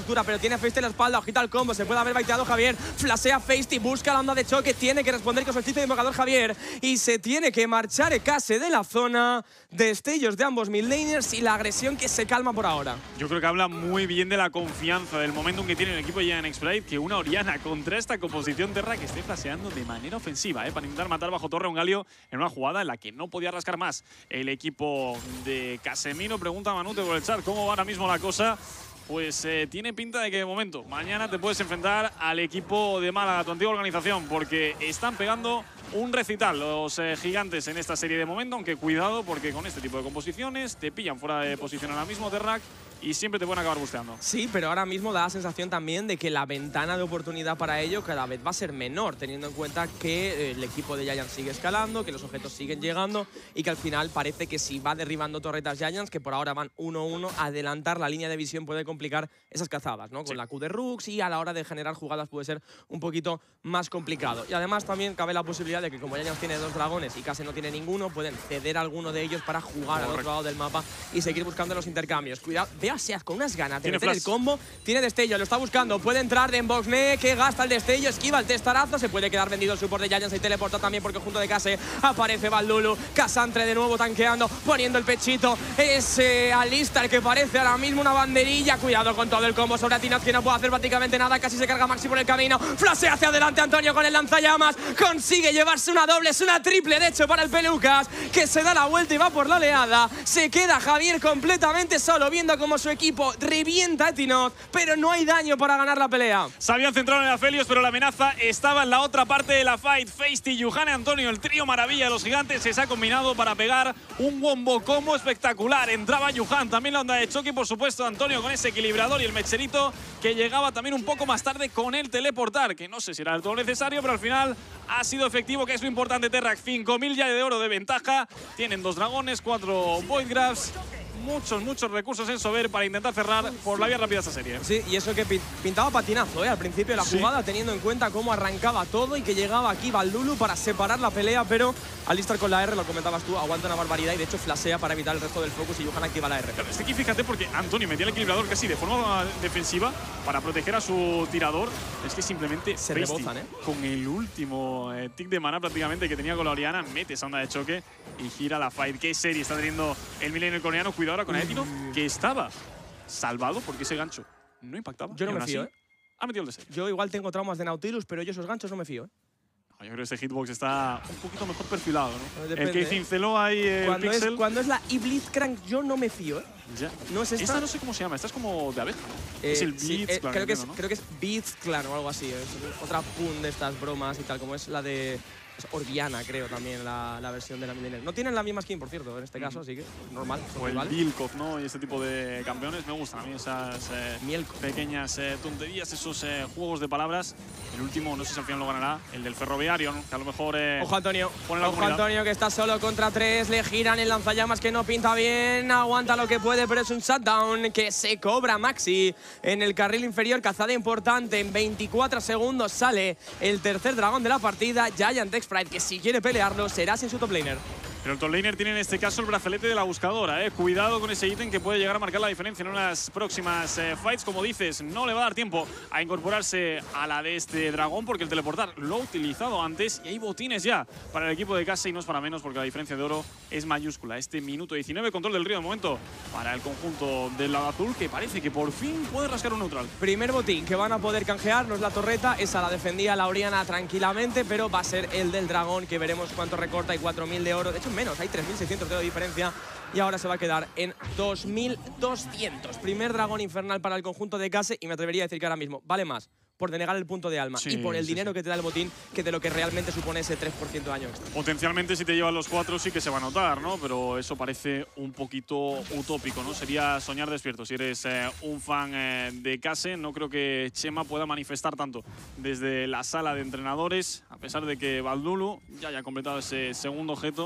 captura, pero tiene a Feisty en la espalda, ojito al combo, se puede haber baiteado Javier, flasea Feisty, busca la onda de choque, tiene que responder con su hechizo de invocador Javier y se tiene que marchar Ekase de la zona. Destellos de ambos midlaners y la agresión que se calma por ahora. Yo creo que habla muy bien de la confianza, del momentum que tiene el equipo de Giant Sprite, que una Orianna contra esta composición Terra que esté flaseando de manera ofensiva, ¿eh? Para intentar matar bajo torre a un Galio en una jugada en la que no podía rascar más el equipo de Casemiro. Pregunta a Manute por el chat, ¿cómo va ahora mismo la cosa? Pues eh, tiene pinta de que de momento mañana te puedes enfrentar al equipo de Málaga, tu antigua organización, porque están pegando un recital los eh, gigantes en esta serie de momento, aunque cuidado porque con este tipo de composiciones te pillan fuera de posición ahora mismo Terrac y siempre te pueden acabar busteando. Sí, pero ahora mismo da la sensación también de que la ventana de oportunidad para ello cada vez va a ser menor, teniendo en cuenta que el equipo de Giants sigue escalando, que los objetos siguen llegando y que al final parece que si va derribando torretas Giants, que por ahora van uno uno, adelantar la línea de visión puede complicar esas cazadas, ¿no? Con sí. la Q de Rux y a la hora de generar jugadas puede ser un poquito más complicado. Y además también cabe la posibilidad de que como Giants tiene dos dragones y Kase no tiene ninguno, pueden ceder a alguno de ellos para jugar Correcto. al otro lado del mapa y seguir buscando los intercambios. Cuidado, ve a Seaz con unas ganas de meter el combo. Tiene destello, lo está buscando. Puede entrar de Enboxne, que gasta el destello, esquiva el testarazo. Se puede quedar vendido el support de Giants y teleporta también porque junto de Kase aparece Baldulu. Casantre de nuevo tanqueando, poniendo el pechito. Ese Alistar que parece ahora mismo una banderilla. Cuidado con todo el combo sobre Atinaz, que no puede hacer prácticamente nada. Casi se carga Maxi por el camino. Flashea hacia adelante Antonio con el lanzallamas. Consigue llevarse una doble, es una triple de hecho para el Pelucas, que se da la vuelta y va por la oleada. Se queda Javier completamente solo, viendo cómo su equipo revienta a Tinoz, pero no hay daño para ganar la pelea. Se habían centrado en Aphelios, pero la amenaza estaba en la otra parte de la fight. Feisty, Yuhane, Antonio, el trío maravilla de los gigantes, se ha combinado para pegar un wombo combo espectacular. Entraba Yuhan, también la onda de choque, por supuesto Antonio con ese equilibrador y el mecherito que llegaba también un poco más tarde con el teleportar, que no sé si era del todo necesario, pero al final ha sido efectivo, que es lo importante. Terrac, cinco mil ya de oro de ventaja, tienen dos dragones, cuatro Void Grabs. Muchos, muchos recursos en Sober para intentar cerrar por la vía rápida esta serie. Sí, y eso que pintaba patinazo, ¿eh? Al principio de la sí. jugada, teniendo en cuenta cómo arrancaba todo y que llegaba aquí Baldulu para separar la pelea, pero Alistar con la R, lo comentabas tú, aguanta una barbaridad y de hecho flashea para evitar el resto del focus y Yuhan activa la R. Claro, es que aquí fíjate porque Antonio metía el equilibrador casi de forma defensiva para proteger a su tirador. Es que simplemente se Feisty, rebozan, ¿eh? con el último eh, tick de mana prácticamente que tenía con la Orianna, mete esa onda de choque y gira la fight. Qué serie está teniendo el millennial coreano. Cuidado ahora con Aetino, que estaba salvado porque ese gancho no impactaba. Yo no me fío, ¿eh? Ha metido el deseo. Yo igual tengo traumas de Nautilus, pero yo esos ganchos no me fío, ¿eh? No, yo creo que este hitbox está un poquito mejor perfilado, ¿no? Depende, el que ¿eh? cinceló ahí el cuando pixel. Es, cuando es la Blitzcrank yo no me fío, ¿eh? Ya. No es esta. Esta no sé cómo se llama, esta es como de abeja, ¿no? Eh, es el sí, Blitz, eh, claro, creo, que entiendo, es, ¿no? creo que es Blitzclan o algo así. Es otra pun de estas bromas y tal, como es la de… Es Orbiana, creo, también, la, la versión de la Millennial. No tienen la misma skin, por cierto, en este caso, así que normal. O el igual. Vilkov, ¿no? Y este tipo de campeones me gustan a mí esas eh, pequeñas eh, tonterías, esos eh, juegos de palabras. El último, no sé si al final lo ganará, el del ferroviario, ¿no? Que a lo mejor… Eh, Ojo Antonio, pone la ojo Antonio, que está solo contra tres, le giran el lanzallamas que no pinta bien, aguanta lo que puede, pero es un shutdown que se cobra Maxi en el carril inferior. Cazada importante, en veinticuatro segundos sale el tercer dragón de la partida. Giant Sprite, que si quiere pelearlo será sin su top laner. Pero el top laner tiene en este caso el brazalete de la buscadora, ¿eh? Cuidado con ese ítem que puede llegar a marcar la diferencia en unas próximas eh, fights. Como dices, no le va a dar tiempo a incorporarse a la de este dragón porque el teleportar lo ha utilizado antes y hay botines ya para el equipo de Kase y no es para menos porque la diferencia de oro es mayúscula. Este minuto diecinueve, control del río de momento para el conjunto del lado azul, que parece que por fin puede rascar un neutral. Primer botín que van a poder canjear, no es la torreta, esa la defendía la Orianna tranquilamente, pero va a ser el del dragón, que veremos cuánto recorta. Hay cuatro mil de oro, de hecho menos, hay tres mil seiscientos de oro de diferencia y ahora se va a quedar en dos mil doscientos. Primer dragón infernal para el conjunto de Kase y me atrevería a decir que ahora mismo vale más por denegar el punto de alma sí, y por el sí, dinero sí. que te da el botín que de lo que realmente supone ese tres por ciento de daño extra. Potencialmente si te llevan los cuatro sí que se va a notar, ¿no? Pero eso parece un poquito utópico, ¿no? Sería soñar despierto. Si eres eh, un fan eh, de Kase, no creo que Chema pueda manifestar tanto desde la sala de entrenadores, a pesar de que Baldulu ya haya completado ese segundo objeto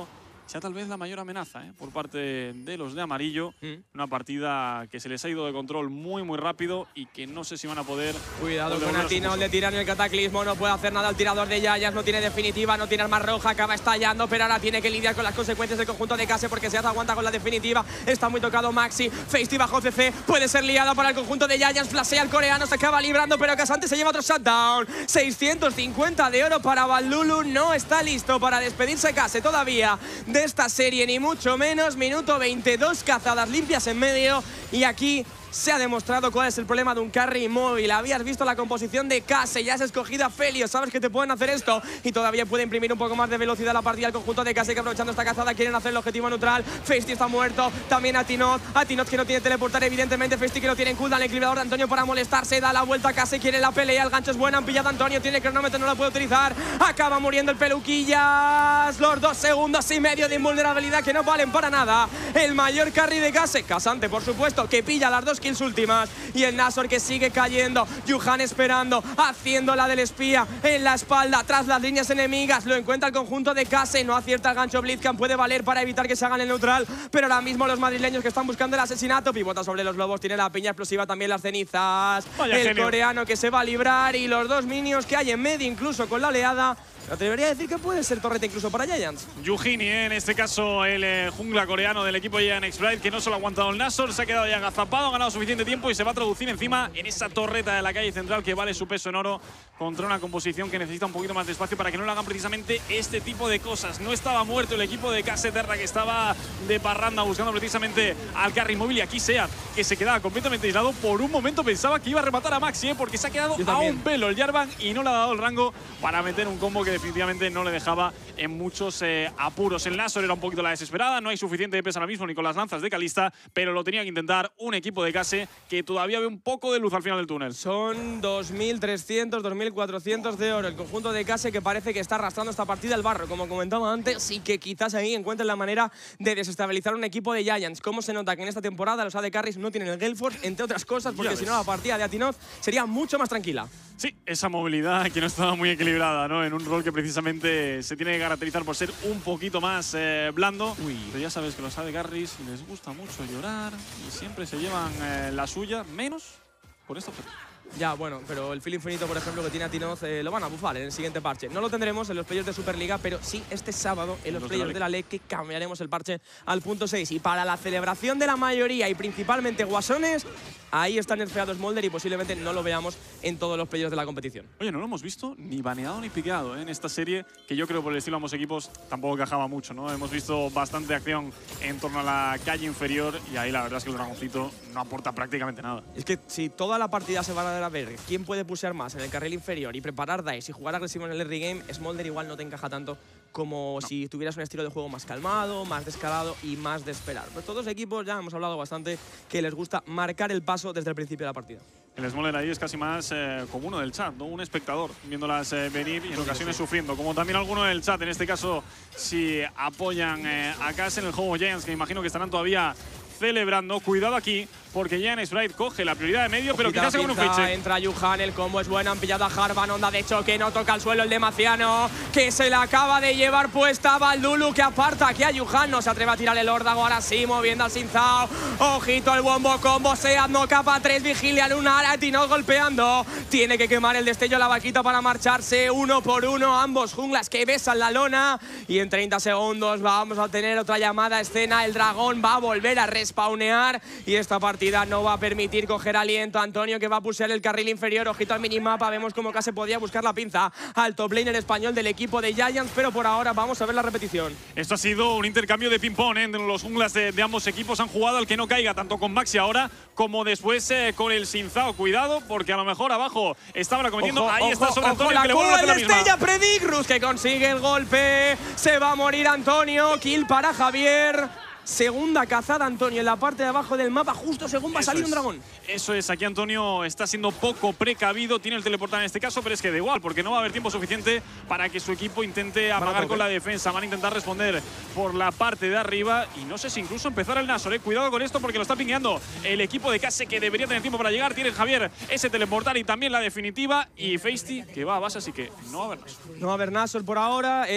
sea tal vez la mayor amenaza ¿eh? por parte de los de amarillo. Mm. Una partida que se les ha ido de control muy, muy rápido y que no sé si van a poder… Cuidado con Atino, le tiran el cataclismo, no puede hacer nada el tirador de Yayas, no tiene definitiva, no tiene arma roja, acaba estallando, pero ahora tiene que lidiar con las consecuencias del conjunto de Case porque se hace aguanta con la definitiva. Está muy tocado Maxi, Feisty bajo C C, puede ser liada para el conjunto de Yayas, flasea el coreano, se acaba librando, pero Casante se lleva otro shutdown. seiscientos cincuenta de oro para Balulu, no está listo para despedirse Case todavía de esta serie, ni mucho menos. Minuto veintidós, cazadas limpias en medio, y aquí se ha demostrado cuál es el problema de un carry móvil. Habías visto la composición de Case, ya has escogido a Felio, sabes que te pueden hacer esto y todavía puede imprimir un poco más de velocidad a la partida el conjunto de Case, que aprovechando esta cazada quieren hacer el objetivo neutral. Feisty está muerto, también Atinot, Atinot que no tiene teleportar evidentemente, Feisty que no tiene en cooldown, el equilibrador de Antonio para molestarse, da la vuelta a Case, quiere la pelea, el gancho es bueno, han pillado a Antonio, tiene el cronómetro, no lo puede utilizar, acaba muriendo el Peluquillas, los dos segundos y medio de invulnerabilidad que no valen para nada. El mayor carry de Case, Casante por supuesto, que pilla las dos kills últimas, y el Nashor que sigue cayendo, Yuhan esperando, haciendo la del espía en la espalda, tras las líneas enemigas, lo encuentra el conjunto de Case, no acierta el gancho Blitzcrank, puede valer para evitar que se hagan el neutral, pero ahora mismo los madrileños que están buscando el asesinato, pivota sobre los lobos, tiene la piña explosiva, también las cenizas, Vaya el genio. coreano que se va a librar, y los dos minions que hay en medio, incluso con la oleada. Me atrevería a decir que puede ser torreta incluso para Giants. Yujini, ¿eh? en este caso el eh, jungla coreano del equipo Giant X-Bride, que no solo ha aguantado el Nashor, se ha quedado ya agazapado, ha ganado suficiente tiempo y se va a traducir encima en esa torreta de la calle central que vale su peso en oro contra una composición que necesita un poquito más de espacio para que no le hagan precisamente este tipo de cosas. No estaba muerto el equipo de Case Terra, que estaba de parranda buscando precisamente al carry móvil, y aquí Seat, que se quedaba completamente aislado. Por un momento pensaba que iba a rematar a Maxi, ¿eh? porque se ha quedado a un pelo el Jarvan y no le ha dado el rango para meter un combo que definitivamente no le dejaba en muchos eh, apuros. El Nashor era un poquito la desesperada, no hay suficiente de peso ahora mismo ni con las lanzas de Kalista, pero lo tenía que intentar un equipo de Case que todavía ve un poco de luz al final del túnel. Son dos mil trescientos, dos mil cuatrocientos de oro el conjunto de Case, que parece que está arrastrando esta partida al barro, como comentaba antes, y que quizás ahí encuentren la manera de desestabilizar un equipo de Giants. Cómo se nota que en esta temporada los A D Carries no tienen el Gale Force, entre otras cosas, porque si no la partida de Atinot sería mucho más tranquila. Sí, esa movilidad que no estaba muy equilibrada, ¿no? En un rol que precisamente se tiene que caracterizar por ser un poquito más eh, blando. Uy. Pero ya sabes que los A D Carries les gusta mucho llorar y siempre se llevan eh, la suya, menos por esta oferta. Ya, bueno, pero el feel infinito, por ejemplo, que tiene Atinoz, eh, lo van a bufar en el siguiente parche. No lo tendremos en los playoffs de Superliga, pero sí este sábado en los, los playoffs de la L E C, que cambiaremos el parche al punto seis. Y para la celebración de la mayoría y principalmente guasones, ahí está nerfeado Smolder y posiblemente no lo veamos en todos los playoffs de la competición. Oye, no lo hemos visto ni baneado ni piqueado ¿eh? en esta serie, que yo creo por el estilo de ambos equipos tampoco encajaba mucho, ¿no? Hemos visto bastante acción en torno a la calle inferior y ahí la verdad es que el dragoncito no aporta prácticamente nada. Es que si toda la partida se va a dar a ver quién puede pushear más en el carril inferior y preparar dice y jugar agresivo en el early game, Smolder igual no te encaja tanto como no. si tuvieras un estilo de juego más calmado, más descarado y más de esperar. Pues todos los equipos, ya hemos hablado bastante, que les gusta marcar el paso desde el principio de la partida. El Smolder ahí es casi más eh, como uno del chat, ¿no? Un espectador, viéndolas eh, venir y en ocasiones sí, sí. sufriendo. Como también alguno del chat, en este caso, si apoyan eh, a Case en el juego Giants, que me imagino que estarán todavía celebrando. Cuidado aquí, porque Giant X-Bride coge la prioridad de medio, pero quizás con un fiche. Entra Yuhan, el combo es bueno, han pillado a Harvan, onda de choque, no toca el suelo el de Maciano, que se la acaba de llevar puesta. Balulu que aparta aquí a Yuhan, no se atreve a tirar el órdago, ahora sí, moviendo al Sinzao. Ojito el bombo combo, Seat no capa tres, vigilia Lunar, Atino golpeando. Tiene que quemar el destello a la vaquita para marcharse, uno por uno, ambos junglas que besan la lona. Y en treinta segundos vamos a tener otra llamada a escena, el dragón va a volver a respawnear y esta partida no va a permitir coger aliento. Antonio que va a pushear el carril inferior, ojito al minimapa, vemos cómo Case podía buscar la pinza al top laner español del equipo de Giants, pero por ahora vamos a ver la repetición. Esto ha sido un intercambio de ping-pong, ¿eh? Los junglas de, de ambos equipos han jugado al que no caiga, tanto con Maxi ahora como después eh, con el Sinzao. Cuidado, porque a lo mejor abajo estaban cometiendo. Ahí ojo, está sobre ojo, Antonio, la que le vuelve a hacer la misma. Estella Predigrus que consigue el golpe, se va a morir Antonio, kill para Javier. Segunda cazada Antonio en la parte de abajo del mapa, justo según va a salir un dragón. Eso es, aquí Antonio está siendo poco precavido, tiene el teleportar en este caso, pero es que da igual, porque no va a haber tiempo suficiente para que su equipo intente amagar con la defensa. Van a intentar responder por la parte de arriba y no sé si incluso empezar el Nashor, ¿eh? Cuidado con esto porque lo está pingueando el equipo de Case, que debería tener tiempo para llegar. Tiene Javier ese teleportar y también la definitiva, y Feisty que va a base, así que no va a haber Nashor. No va a haber Nashor por ahora, es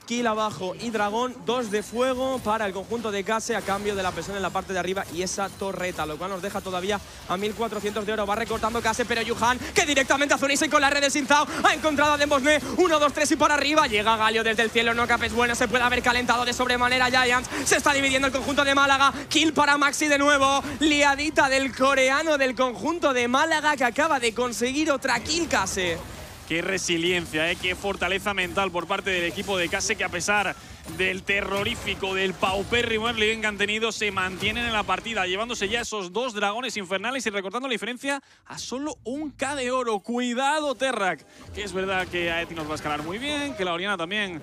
kill abajo y dragón, dos de fuego para el conjunto de Case a cambio de la presión en la parte de arriba y esa torreta, lo cual nos deja todavía a mil cuatrocientos de oro. Va recortando Case, pero Yuhan, que directamente a Zunisen con la red de Sinzao, ha encontrado a Dembosné, uno, dos, tres y para arriba. Llega Galio desde el cielo, no capes bueno, se puede haber calentado de sobremanera Giants. Se está dividiendo el conjunto de Málaga, kill para Maxi de nuevo, liadita del coreano del conjunto de Málaga que acaba de conseguir otra kill Case. Qué resiliencia, ¿eh? Qué fortaleza mental por parte del equipo de Case, que a pesar del terrorífico, del paupérrimo early game que han tenido, se mantienen en la partida, llevándose ya esos dos dragones infernales y recortando la diferencia a solo un K de oro. Cuidado, Terrac, que es verdad que Aeti nos va a escalar muy bien, que la Oriana también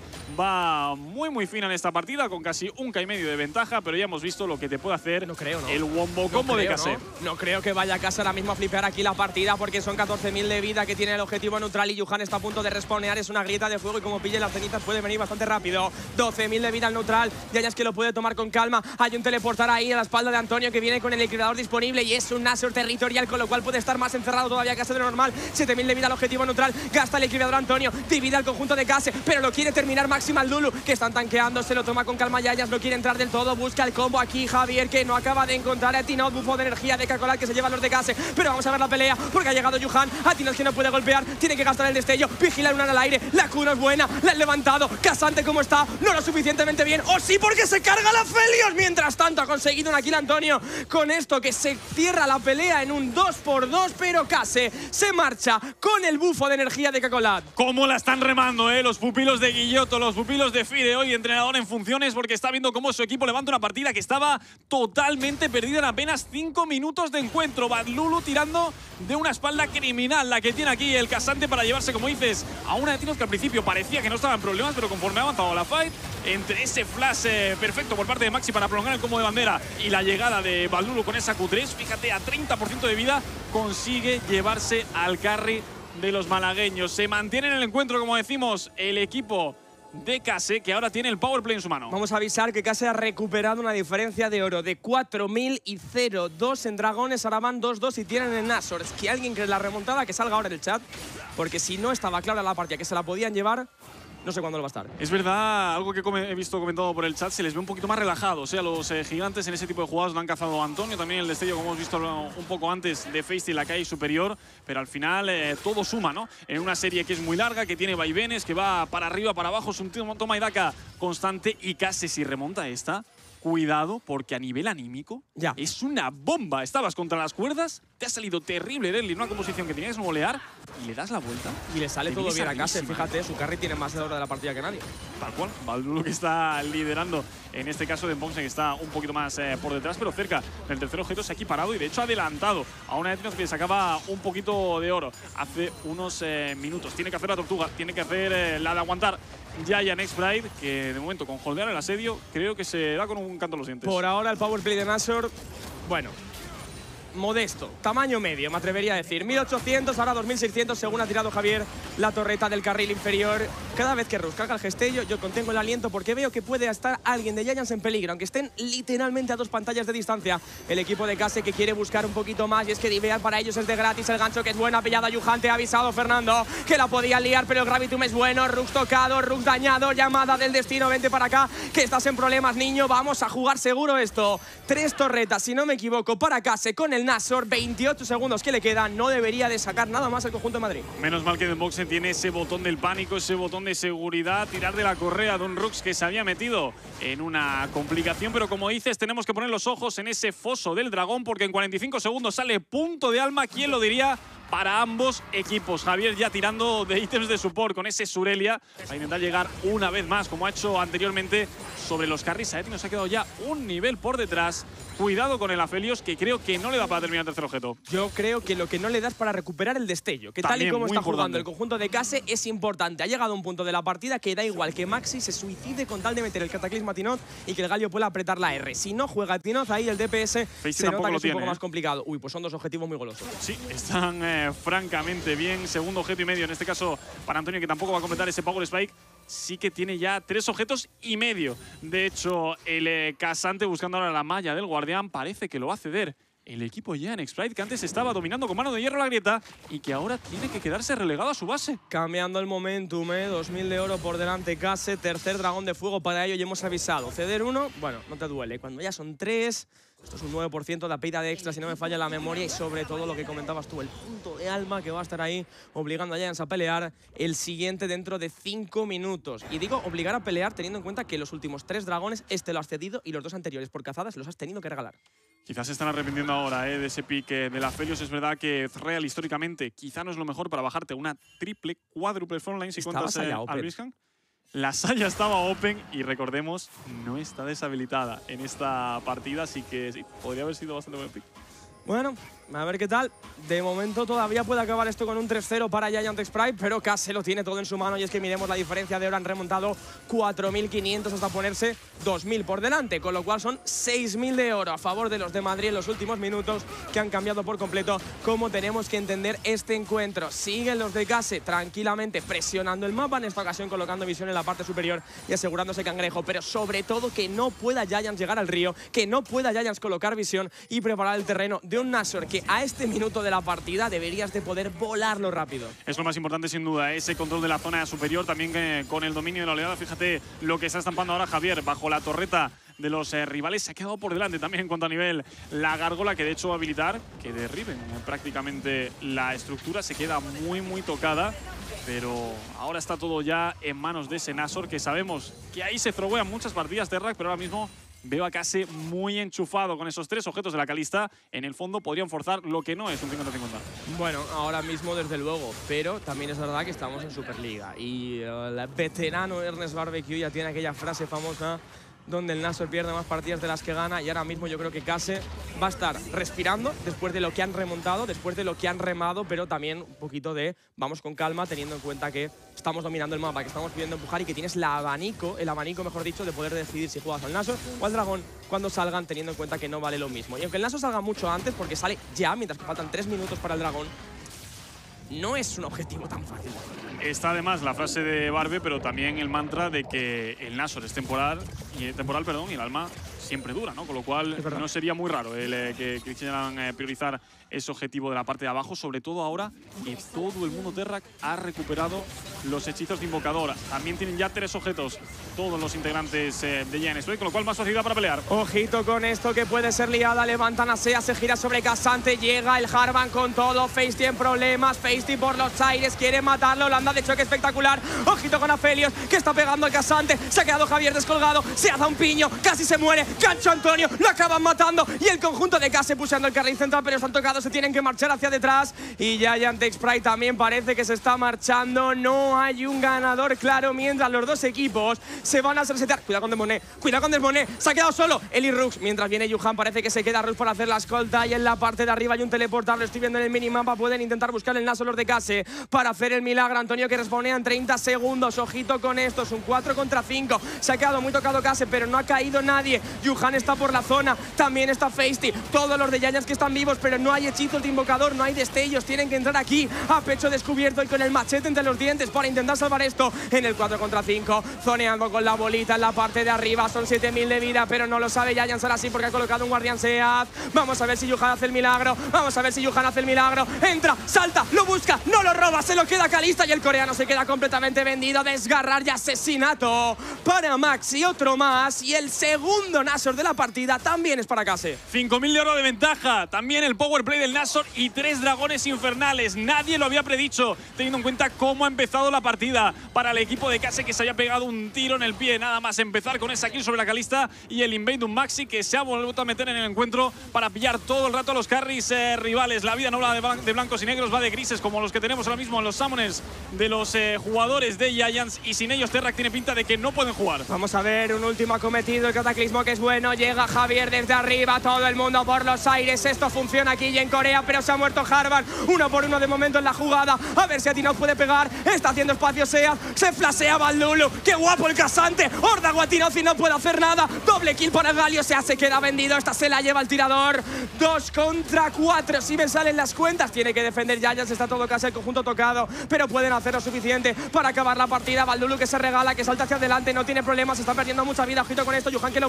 va muy muy fina en esta partida, con casi un K y medio de ventaja, pero ya hemos visto lo que te puede hacer no creo, ¿no? el wombo combo no creo, de Case. ¿no? no creo que vaya a Case ahora mismo a flipear aquí la partida, porque son catorce mil de vida que tiene el objetivo neutral y Yuhan está a punto de respawnear. Es una grieta de fuego y como pille las cenizas puede venir bastante rápido. doce mil de vida al neutral, Giants que lo puede tomar con calma. Hay un teleportar ahí a la espalda de Antonio que viene con el liquidador disponible y es un Nashor territorial, con lo cual puede estar más encerrado todavía Case de lo normal. siete mil de vida al objetivo neutral, gasta el liquidador Antonio, divide al conjunto de Case, pero lo quiere terminar Maximal Lulu, que están tanqueando, se lo toma con calma Giants, no quiere entrar del todo, busca el combo aquí Javier, que no acaba de encontrar a Tinoz, bufo de energía de Cacolat que se lleva a los de Case, pero vamos a ver la pelea porque ha llegado Yuhan, a Tinoz que no puede golpear, tiene que gastar el destello, vigilar una al aire, la Q no es buena, la han levantado, Casante como está, no lo suficientemente bien, o sí porque se carga la Felios. Mientras tanto ha conseguido una kill Antonio con esto, que se cierra la pelea en un dos por dos, pero Case se marcha con el bufo de energía de Cacolat. Cómo la están remando, eh, los pupilos de Guilloto, los pupilos de Fide, hoy entrenador en funciones, porque está viendo cómo su equipo levanta una partida que estaba totalmente perdida en apenas cinco minutos de encuentro. Bad Lulu tirando de una espalda criminal, la que tiene aquí el Casante para llevarse, como dices, a una de Tinos que al principio parecía que no estaba en problemas, pero conforme ha avanzado la fight, entre ese flash eh, perfecto por parte de Maxi para prolongar el combo de bandera y la llegada de Bad Lulu con esa Q tres, fíjate, a treinta por ciento de vida consigue llevarse al carry de los malagueños. Se mantiene en el encuentro, como decimos, el equipo de Case, que ahora tiene el powerplay en su mano. Vamos a avisar que Case ha recuperado una diferencia de oro de cuatro mil y cero dos en dragones, ahora van dos dos y tienen en Nashor. Es que alguien cree la remontada, que salga ahora en el chat, porque si no estaba clara la partida que se la podían llevar, no sé cuándo lo va a estar. Es verdad, algo que he visto comentado por el chat, se les ve un poquito más relajados. O sea, los eh, gigantes en ese tipo de jugadas no han cazado a Antonio. También el destello, como hemos visto un poco antes, de Feisty en la calle superior. Pero al final eh, todo suma, ¿no? En una serie que es muy larga, que tiene vaivenes, que va para arriba, para abajo. Es un toma y daca constante. Y Case, si remonta esta, cuidado, porque a nivel anímico ya es una bomba. Estabas contra las cuerdas, te ha salido terrible Derly en una composición que tenías que molear y le das la vuelta. Y le sale todo bien a Case, fíjate, su carry tiene más de hora de la partida que nadie. Tal cual, Bad Lulu que está liderando, en este caso de Ponce, que está un poquito más eh, por detrás, pero cerca del tercer objeto, se ha equiparado y de hecho ha adelantado a una de Tinos que sacaba un poquito de oro hace unos eh, minutos. Tiene que hacer la tortuga, tiene que hacer eh, la de aguantar Giant X-Bride, que de momento con holdear el asedio creo que se da con un canto a los dientes. Por ahora el powerplay de Nashor, bueno, modesto, tamaño medio, me atrevería a decir. mil ochocientos, ahora dos mil seiscientos, según ha tirado Javier la torreta del carril inferior. Cada vez que Rus carga el gestello, yo contengo el aliento porque veo que puede estar alguien de Giants en peligro, aunque estén literalmente a dos pantallas de distancia. El equipo de Case que quiere buscar un poquito más, y es que Divear para ellos es de gratis. El gancho que es bueno, ha pillado a Yuhan, te ha avisado Fernando que la podía liar, pero el Gravitum es bueno. Rux tocado, Rux dañado, llamada del destino, vente para acá, que estás en problemas, niño. Vamos a jugar seguro esto. Tres torretas, si no me equivoco, para Case con el Nashor, veintiocho segundos que le quedan, no debería de sacar nada más el conjunto de Madrid. Menos mal que Denboxen tiene ese botón del pánico, ese botón de seguridad, tirar de la correa de un Rux que se había metido en una complicación, pero como dices, tenemos que poner los ojos en ese foso del dragón, porque en cuarenta y cinco segundos sale punto de alma, ¿quién lo diría?, para ambos equipos. Javier ya tirando de ítems de support con ese Surelia a intentar llegar una vez más, como ha hecho anteriormente, sobre los carries. Aeti nos ha quedado ya un nivel por detrás. Cuidado con el Aphelios, que creo que no le da para terminar el tercer objeto. Yo creo que lo que no le da es para recuperar el destello, que También, tal y como está importante. jugando el conjunto de Case es importante. Ha llegado a un punto de la partida que da igual que Maxi se suicide con tal de meter el cataclismo a Tinoz y que el Galio pueda apretar la R. Si no juega Tinoz, ahí el D P S Feisty se nota que es tiene, un poco ¿eh? más complicado. Uy, pues son dos objetivos muy golosos. Sí, están eh, francamente bien. Segundo objeto y medio, en este caso para Antonio, que tampoco va a completar ese Power Spike. Sí que tiene ya tres objetos y medio. De hecho, el eh, Casante, buscando ahora la malla del guardián, parece que lo va a ceder el equipo Giant Sprite, que antes estaba dominando con mano de hierro la grieta y que ahora tiene que quedarse relegado a su base. Cambiando el momentum, ¿eh? dos mil de oro por delante Case, tercer dragón de fuego para ello y hemos avisado. Ceder uno, bueno, no te duele. Cuando ya son tres, esto es un nueve por ciento de apita de extra si no me falla la memoria y sobre todo lo que comentabas tú, el punto de alma que va a estar ahí obligando a Giants a pelear el siguiente dentro de cinco minutos. Y digo obligar a pelear teniendo en cuenta que los últimos tres dragones este lo has cedido y los dos anteriores por cazadas los has tenido que regalar. Quizás se están arrepintiendo ahora ¿eh? de ese pique de la Felios. Es verdad que Real históricamente quizá no es lo mejor para bajarte una triple, cuádruple frontline si cuentas eh, al Bliskan. La Saya estaba open y recordemos, no está deshabilitada en esta partida, así que sí, podría haber sido bastante buen pick. Bueno, a ver qué tal. De momento todavía puede acabar esto con un tres cero para Giant Sprite, pero Case lo tiene todo en su mano y es que miremos la diferencia de oro. Han remontado cuatro mil quinientos hasta ponerse dos mil por delante, con lo cual son seis mil de oro a favor de los de Madrid en los últimos minutos que han cambiado por completo cómo tenemos que entender este encuentro. Siguen los de Case tranquilamente presionando el mapa, en esta ocasión colocando visión en la parte superior y asegurándose cangrejo, pero sobre todo que no pueda Giants llegar al río, que no pueda Giants colocar visión y preparar el terreno de un Nashor que a este minuto de la partida deberías de poder volarlo rápido. Es lo más importante sin duda, ese control de la zona superior, también eh, con el dominio de la oleada. Fíjate lo que está estampando ahora Javier bajo la torreta de los eh, rivales. Se ha quedado por delante también en cuanto a nivel la gárgola, que de hecho va a habilitar que derriben eh, prácticamente la estructura. Se queda muy muy tocada, pero ahora está todo ya en manos de ese Nashor, que sabemos que ahí se throwean muchas partidas de Terrac, pero ahora mismo veo a Case muy enchufado con esos tres objetos de la Kalista. En el fondo podrían forzar lo que no es un cincuenta cincuenta. Bueno, ahora mismo desde luego, pero también es verdad que estamos en Superliga y el veterano Ernest Barbecue ya tiene aquella frase famosa donde el Nashor pierde más partidas de las que gana, y ahora mismo yo creo que Case va a estar respirando después de lo que han remontado, después de lo que han remado, pero también un poquito de vamos con calma, teniendo en cuenta que estamos dominando el mapa, que estamos pidiendo empujar y que tienes el abanico, el abanico mejor dicho, de poder decidir si juegas al Nashor o al dragón cuando salgan, teniendo en cuenta que no vale lo mismo. Y aunque el Nashor salga mucho antes, porque sale ya, mientras que faltan tres minutos para el dragón, no es un objetivo tan fácil. Está además la frase de Barbe, pero también el mantra de que el Nashor es temporal, y, temporal perdón, y el alma siempre dura, ¿no? Con lo cual no sería muy raro el, eh, que quisieran eh, priorizar ese objetivo de la parte de abajo, sobre todo ahora que todo el mundo Terrac ha recuperado los hechizos de invocador. También tienen ya tres objetos todos los integrantes eh, de Giant Sprite, con lo cual más facilidad para pelear. Ojito con esto que puede ser liada, levantan a Sea, se gira sobre Casante, llega el Harvan con todo, Feisty tiene problemas, Feisty por los aires, quiere matarlo, la anda de choque espectacular. Ojito con Aphelios, que está pegando al Casante, se ha quedado Javier descolgado, se hace un piño, casi se muere, gancho Antonio, lo acaban matando y el conjunto de Case pushando el carril central, pero están tocados, se tienen que marchar hacia detrás y Giant Sprite también parece que se está marchando. No hay un ganador claro mientras los dos equipos se van a resetear. Cuidado con Desmonet, cuidado con Desmonet, se ha quedado solo Eli Rux, mientras viene Yuhan, parece que se queda Rux para hacer la escolta y en la parte de arriba hay un teleportable, estoy viendo en el minimapa, pueden intentar buscar el Nashor los de Case para hacer el milagro. Antonio que responde en treinta segundos, ojito con esto, es un cuatro contra cinco, se ha quedado muy tocado Case, pero no ha caído nadie. Yuhan está por la zona, también está Feisty, todos los de Giants que están vivos, pero no hay hechizos de invocador, no hay destellos, tienen que entrar aquí a pecho descubierto y con el machete entre los dientes para intentar salvar esto en el cuatro contra cinco, zoneando con la bolita en la parte de arriba, son siete mil de vida, pero no lo sabe Giants ahora sí porque ha colocado un guardián Seath. Vamos a ver si Yuhan hace el milagro, vamos a ver si Yuhan hace el milagro, entra, salta, lo busca, no lo roba, se lo queda Kalista y el coreano se queda completamente vendido. Desgarrar y asesinato para Max y otro más, y el segundo Nashor de la partida también es para Case. cinco mil de oro de ventaja, también el power play del Nashor y tres dragones infernales. Nadie lo había predicho, teniendo en cuenta cómo ha empezado la partida para el equipo de Case, que se había pegado un tiro en el pie nada más empezar con esa kill sobre la Kalista, y el invade de un Maxi que se ha vuelto a meter en el encuentro para pillar todo el rato a los carries eh, rivales. La vida no va de, blan de blancos y negros, va de grises, como los que tenemos ahora mismo en los summoners de los eh, jugadores de Giants, y sin ellos Terrac tiene pinta de que no pueden jugar. Vamos a ver un último acometido, el cataclismo que es bueno, llega Javier desde arriba, todo el mundo por los aires, esto funciona aquí y en Corea, pero se ha muerto Harvan, uno por uno de momento en la jugada, a ver si Atinoz puede pegar, está haciendo espacio Sea, se flasea Baldulu, qué guapo el Casante, Horda Atinoz y no puede hacer nada, doble kill para Galio, Sea se queda vendido, esta se la lleva el tirador, dos contra cuatro, si me salen las cuentas, tiene que defender Giants, está todo casi el conjunto tocado, pero pueden hacer lo suficiente para acabar la partida. Baldulu que se regala, que salta hacia adelante, no tiene problemas, está perdiendo mucha vida, ojito con esto, Yuhan que lo busca,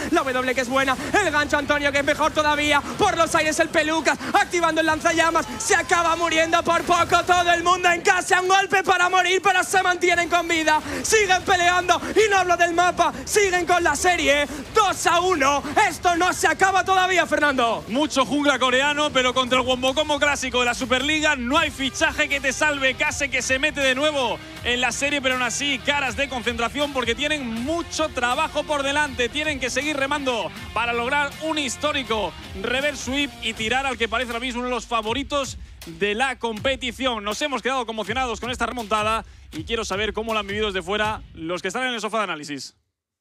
La W que es buena, el gancho Antonio que es mejor todavía. Por los aires el Pelucas, activando el lanzallamas. Se acaba muriendo por poco todo el mundo en casa. Un golpe para morir, pero se mantienen con vida. Siguen peleando y no hablo del mapa. Siguen con la serie dos a uno. Esto no se acaba todavía, Fernando. Mucho jungla coreano, pero contra el Wombo Combo clásico de la Superliga no hay fichaje que te salve. Case que se mete de nuevo en la serie, pero aún así caras de concentración porque tienen mucho trabajo por delante. Tienen que seguir remando para lograr un histórico reverse sweep y tirar al que parece ahora mismo uno de los favoritos de la competición. Nos hemos quedado conmocionados con esta remontada y quiero saber cómo la han vivido desde fuera los que están en el sofá de análisis.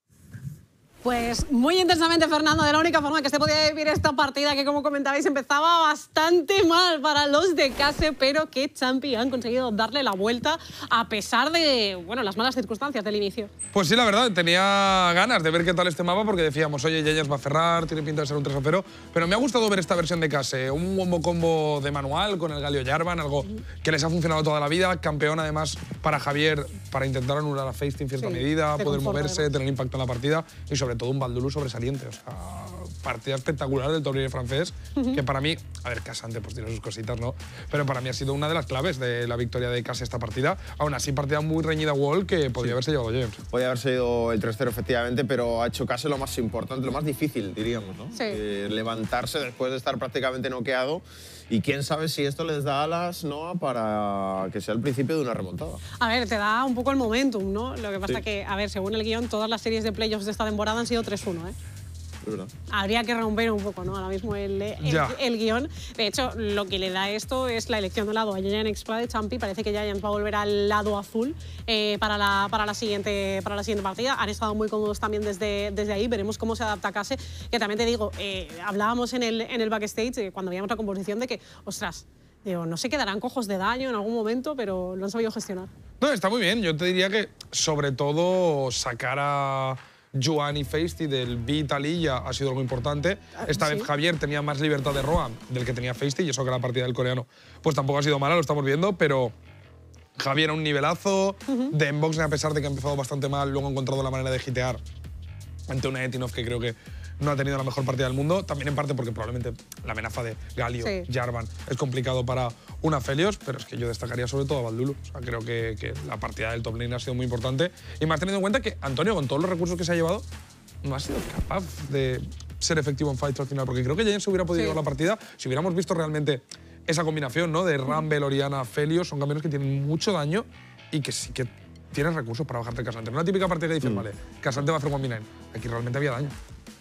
Pues muy intensamente, Fernando, de la única forma que se podía vivir esta partida que, como comentabais, empezaba bastante mal para los de Case, pero que Champi han conseguido darle la vuelta a pesar de, bueno, las malas circunstancias del inicio. Pues sí, la verdad, tenía ganas de ver qué tal este mapa porque decíamos, oye, Yeyas va a ferrar, tiene pinta de ser un tres a cero, pero me ha gustado ver esta versión de Case, un wombo combo de manual con el Galio Jarvan, algo que les ha funcionado toda la vida, campeón además para Javier, para intentar anular a Feisty en cierta sí, medida, poder moverse, además. tener impacto en la partida y sobre todo un Baldulu sobresaliente, o sea, partida espectacular del top laner francés, uh-huh. que para mí, a ver, Casante pues tiene sus cositas, ¿no? Pero para mí ha sido una de las claves de la victoria de Case esta partida. Aún así, partida muy reñida Wall que podría sí. haberse llevado James. Podría haberse ido el tres cero efectivamente, pero ha hecho Case lo más importante, lo más difícil, diríamos, ¿no? Sí. Eh, levantarse después de estar prácticamente noqueado. Y quién sabe si esto les da alas, ¿no?, para que sea el principio de una remontada. A ver, te da un poco el momentum, ¿no? Lo que pasa sí. que, a ver, según el guión, todas las series de playoffs de esta temporada han sido tres uno, ¿eh? Es verdad. Habría que romper un poco, ¿no? Ahora mismo el, el, el guión. De hecho, lo que le da esto es la elección de lado a Giants X-Pride. Champi parece que Giants va a volver al lado azul eh, para, la, para, la siguiente, para la siguiente partida. Han estado muy cómodos también desde, desde ahí. Veremos cómo se adapta Case. Que también te digo, eh, hablábamos en el, en el backstage eh, cuando veíamos la composición de que, ostras, digo, no se quedarán cojos de daño en algún momento, pero lo han sabido gestionar. No, está muy bien. Yo te diría que, sobre todo, sacar a Joan y Feisty del beat Aliyah ha sido algo importante. Esta ¿Sí? vez Javier tenía más libertad de Roam del que tenía Feisty, y eso que la partida del coreano pues tampoco ha sido mala, lo estamos viendo, pero Javier a un nivelazo. Uh-huh. De Enbox, a pesar de que ha empezado bastante mal, luego ha encontrado la manera de hitear ante una Etinov que creo que no ha tenido la mejor partida del mundo, también en parte porque probablemente la amenaza de Galio, sí. Jarvan, es complicado para una Felios, pero es que yo destacaría sobre todo a Baldulu. O sea, creo que, que la partida del top lane ha sido muy importante, y más teniendo en cuenta que Antonio, con todos los recursos que se ha llevado, no ha sido capaz de ser efectivo en fights al final, porque creo que James hubiera podido sí. llevar la partida si hubiéramos visto realmente esa combinación, ¿no?, de Rumble, Orianna, Felios. Son campeones que tienen mucho daño y que sí que tienes recursos para bajarte Casante. Una típica partida que dices, mm. vale, Casante va a hacer one v nine. Aquí realmente había daño.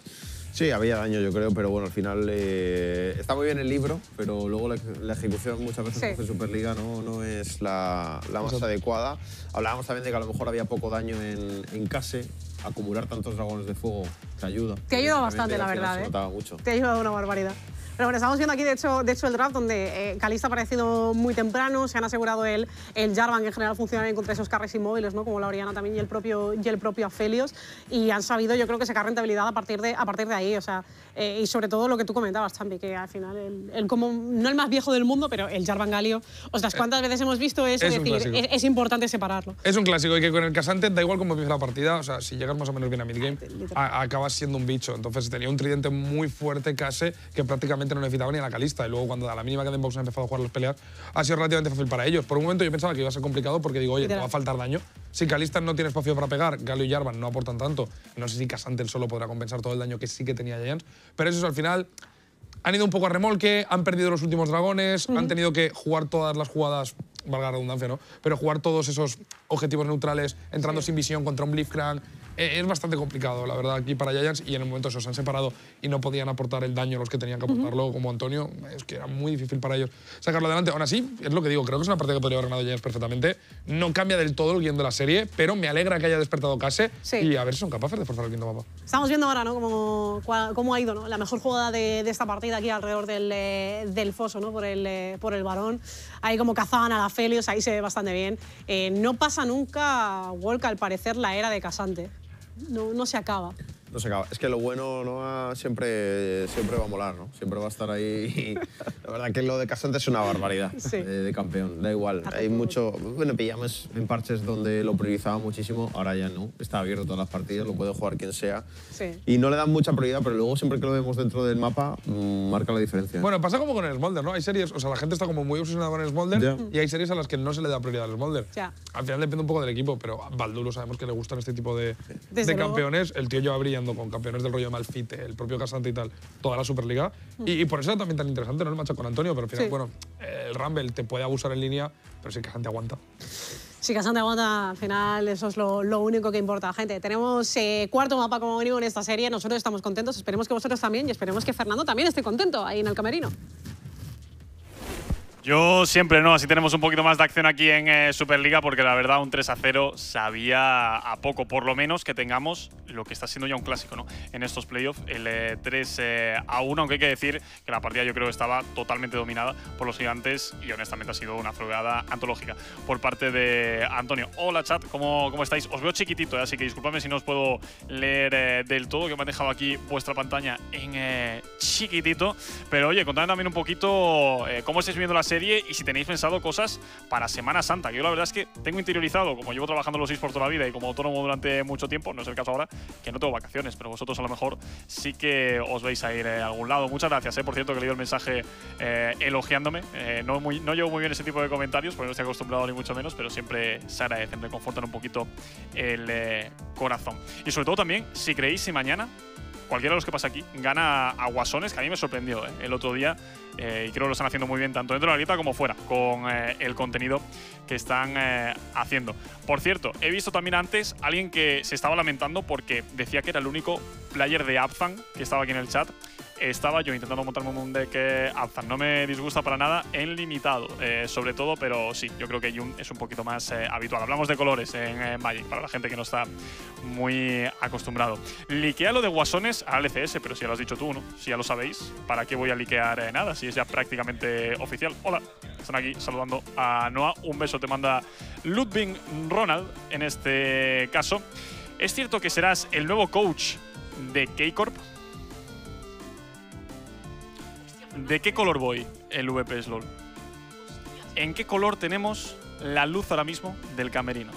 Sí, había daño, yo creo, pero bueno, al final eh, está muy bien el libro, pero luego la, la ejecución muchas veces sí. en Superliga no, no es la, la más adecuada. Hablábamos también de que a lo mejor había poco daño en, en Case. Acumular tantos dragones de fuego te ayuda. Te ayuda bastante, la verdad, ¿eh? Se notaba mucho. Te ayuda una barbaridad. Pero bueno, estamos viendo aquí, de hecho, de hecho el draft, donde eh, Kalista ha aparecido muy temprano, se han asegurado el, el Jarvan, que en general funciona bien contra esos carries inmóviles, ¿no?, como la Orianna también, y el propio, y el propio Aphelios, y han sabido, yo creo, que sacar rentabilidad a partir de, a partir de ahí, o sea, eh, y sobre todo lo que tú comentabas, Champi, que al final, el, el como, no el más viejo del mundo, pero el Jarvan Galio, ostras, ¿cuántas veces hemos visto eso? Es decir, es, es importante separarlo. Es un clásico, y que con el Casante da igual cómo empieza la partida, o sea, si llegas más o menos bien a midgame, a, acabas siendo un bicho. Entonces tenía un tridente muy fuerte, Case, que prácticamente no necesitaba ni a la Kalista. Y luego, cuando a la mínima que Denbox ha empezado a jugar las peleas, ha sido relativamente fácil para ellos. Por un momento yo pensaba que iba a ser complicado porque digo, oye, te va a faltar daño. Si Kalista no tiene espacio para pegar, Galio y Jarvan no aportan tanto. No sé si Casante solo podrá compensar todo el daño que sí que tenía Giants. Pero eso, al final, han ido un poco a remolque, han perdido los últimos dragones, uh-huh. han tenido que jugar todas las jugadas, valga la redundancia, ¿no?, pero jugar todos esos objetivos neutrales, entrando sí. sin visión contra un Blitzcrank. Es bastante complicado, la verdad, aquí para Giants, y en el momento esos se han separado y no podían aportar el daño a los que tenían que aportarlo, uh-huh. como Antonio. Es que era muy difícil para ellos sacarlo adelante. Aún así, es lo que digo, creo que es una partida que podría haber ganado Giants perfectamente. No cambia del todo el guión de la serie, pero me alegra que haya despertado Case sí. y a ver si son capaces de forzar el quinto mapa. Estamos viendo ahora, ¿no?, cómo, cómo ha ido, ¿no?, la mejor jugada de, de esta partida aquí alrededor del, eh, del foso, ¿no?, por el, eh, por el varón. Ahí como cazaban a la Aphelios, ahí se ve bastante bien. Eh, no pasa nunca, Walk, al parecer, la era de Casante. No, no se acaba. no se acaba. Es que lo bueno no siempre, siempre va a molar, ¿no? Siempre va a estar ahí. Y la verdad que lo de K'Sante es una barbaridad sí. de, de campeón, da igual. Hay mucho. Bueno, pillamos en parches donde lo priorizaba muchísimo, ahora ya no. Está abierto todas las partidas, lo puede jugar quien sea. Sí. Y no le dan mucha prioridad, pero luego siempre que lo vemos dentro del mapa, mmm, marca la diferencia. Bueno, pasa como con el Smolder, ¿no? Hay series, o sea, la gente está como muy obsesionada con el Smolder yeah. y hay series a las que no se le da prioridad al Smolder. Yeah. Al final depende un poco del equipo, pero a Balduro sabemos que le gustan este tipo de, de campeones. El tío lleva brillando con campeones del rollo de Malfite, el propio K'Sante y tal, toda la Superliga. Mm. Y, y por eso también tan interesante, ¿no? El match con Antonio, pero al final, sí. bueno, el Rumble te puede abusar en línea, pero sí que K'Sante aguanta. Sí, K'Sante aguanta, al final eso es lo, lo único que importa. Gente, tenemos eh, cuarto mapa como mínimo en esta serie, nosotros estamos contentos, esperemos que vosotros también y esperemos que Fernando también esté contento ahí en el camerino. Yo siempre no, así tenemos un poquito más de acción aquí en eh, Superliga, porque la verdad un tres a cero sabía a poco, por lo menos que tengamos lo que está siendo ya un clásico, ¿no? En estos playoffs, el eh, tres a uno, aunque hay que decir que la partida yo creo que estaba totalmente dominada por los gigantes y honestamente ha sido una jugada antológica por parte de Antonio. Hola chat, ¿cómo, cómo estáis? Os veo chiquitito, ¿eh? Así que disculpadme si no os puedo leer eh, del todo, que me han dejado aquí vuestra pantalla en eh, chiquitito, pero oye, contadme también un poquito eh, cómo estáis viendo la serie y si tenéis pensado cosas para Semana Santa, que yo la verdad es que tengo interiorizado, como llevo trabajando en los esports toda la vida y como autónomo durante mucho tiempo, no es el caso ahora, que no tengo vacaciones, pero vosotros a lo mejor sí que os vais a ir a algún lado. Muchas gracias, eh, por cierto, que he leído el mensaje eh, elogiándome. Eh, no, muy, no llevo muy bien ese tipo de comentarios, porque no estoy acostumbrado ni mucho menos, pero siempre se agradecen, me confortan un poquito el eh, corazón. Y sobre todo también, si creéis si mañana cualquiera de los que pasa aquí gana a Guasones, que a mí me sorprendió ¿eh? el otro día, eh, y creo que lo están haciendo muy bien tanto dentro de la grieta como fuera, con eh, el contenido que están eh, haciendo. Por cierto, he visto también antes a alguien que se estaba lamentando porque decía que era el único player de Abzan que estaba aquí en el chat. Estaba yo intentando montarme un deck eh, Abzan. No me disgusta para nada en limitado, eh, sobre todo, pero sí, yo creo que Yun es un poquito más eh, habitual. Hablamos de colores en eh, Magic, para la gente que no está muy acostumbrado. Liquea lo de Guasones a L C S, pero si ya lo has dicho tú, ¿no? Si ya lo sabéis, ¿para qué voy a liquear eh, nada? Si es ya prácticamente oficial. Hola, están aquí saludando a Noah. Un beso te manda Ludwig Ronald, en este caso. ¿Es cierto que serás el nuevo coach de K-Corp? ¿De qué color voy el V P S LOL? ¿En qué color tenemos la luz ahora mismo del camerino?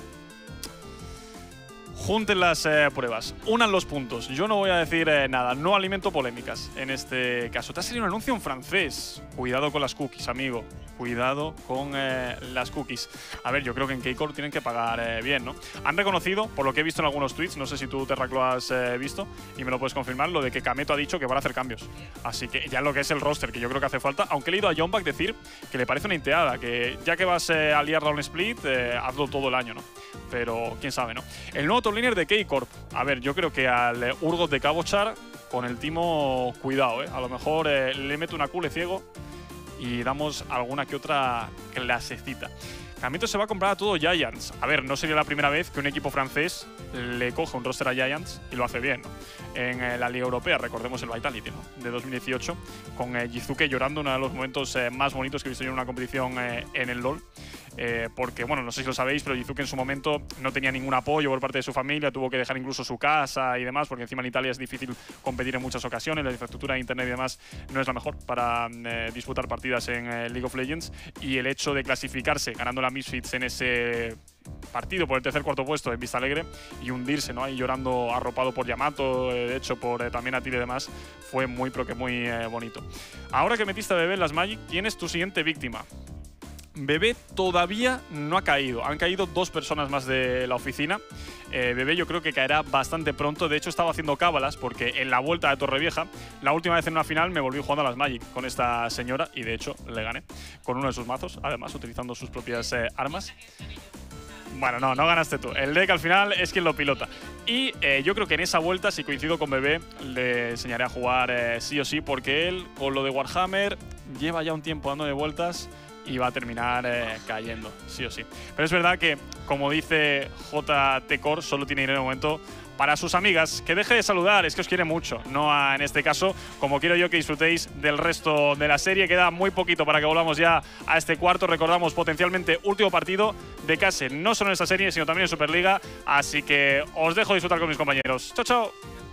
Junten las eh, pruebas, unan los puntos. Yo no voy a decir eh, nada, no alimento polémicas en este caso. Te ha salido un anuncio en francés. Cuidado con las cookies, amigo. Cuidado con eh, las cookies. A ver, yo creo que en K-Corp tienen que pagar eh, bien, ¿no? Han reconocido, por lo que he visto en algunos tweets, no sé si tú, Terrac, lo has eh, visto y me lo puedes confirmar, lo de que Kameto ha dicho que van a hacer cambios. Así que ya en lo que es el roster, que yo creo que hace falta, aunque he leído a Johnback decir que le parece una inteada, que ya que vas eh, a liarla a un split, eh, hazlo todo el año, ¿no? Pero quién sabe, ¿no? El nuevo top laner de K-Corp. A ver, yo creo que al eh, Urgot de Cabochar, con el timo, cuidado, ¿eh? A lo mejor eh, le meto una cule ciego y damos alguna que otra clasecita. Kameto se va a comprar a todo Giants. A ver, no sería la primera vez que un equipo francés le coge un roster a Giants y lo hace bien, ¿no? En eh, la Liga Europea, recordemos el Vitality, ¿no? De dos mil dieciocho, con eh, Jizuke llorando, uno de los momentos eh, más bonitos que he visto yo en una competición eh, en el LoL. Eh, porque, bueno, no sé si lo sabéis, pero Jizuke en su momento no tenía ningún apoyo por parte de su familia, tuvo que dejar incluso su casa y demás, porque encima en Italia es difícil competir en muchas ocasiones, la infraestructura de internet y demás no es la mejor para eh, disputar partidas en eh, League of Legends, y el hecho de clasificarse ganando la Misfits en ese partido por el tercer cuarto puesto en Vista Alegre y hundirse, ¿no? Ahí llorando arropado por Yamato, eh, de hecho por eh, también a ti y demás, fue muy, pero que muy eh, bonito. Ahora que metiste a Bebé en las Magic, ¿quién es tu siguiente víctima? Bebé todavía no ha caído. Han caído dos personas más de la oficina. Eh, Bebé yo creo que caerá bastante pronto. De hecho, estaba haciendo cábalas porque en la vuelta de Torrevieja, la última vez en una final, me volví jugando a las Magic con esta señora y de hecho le gané con uno de sus mazos, además utilizando sus propias eh, armas. Bueno, no, no ganaste tú. El deck al final es quien lo pilota. Y eh, yo creo que en esa vuelta, si coincido con Bebé, le enseñaré a jugar eh, sí o sí, porque él, con lo de Warhammer, lleva ya un tiempo dando de vueltas y va a terminar eh, cayendo, sí o sí. Pero es verdad que, como dice J T Core, solo tiene dinero de momento para sus amigas. Que deje de saludar, es que os quiere mucho. No a, en este caso, como quiero yo que disfrutéis del resto de la serie. Queda muy poquito para que volvamos ya a este cuarto. Recordamos, potencialmente último partido de Case, no solo en esta serie, sino también en Superliga. Así que os dejo disfrutar con mis compañeros. ¡Chao, chao!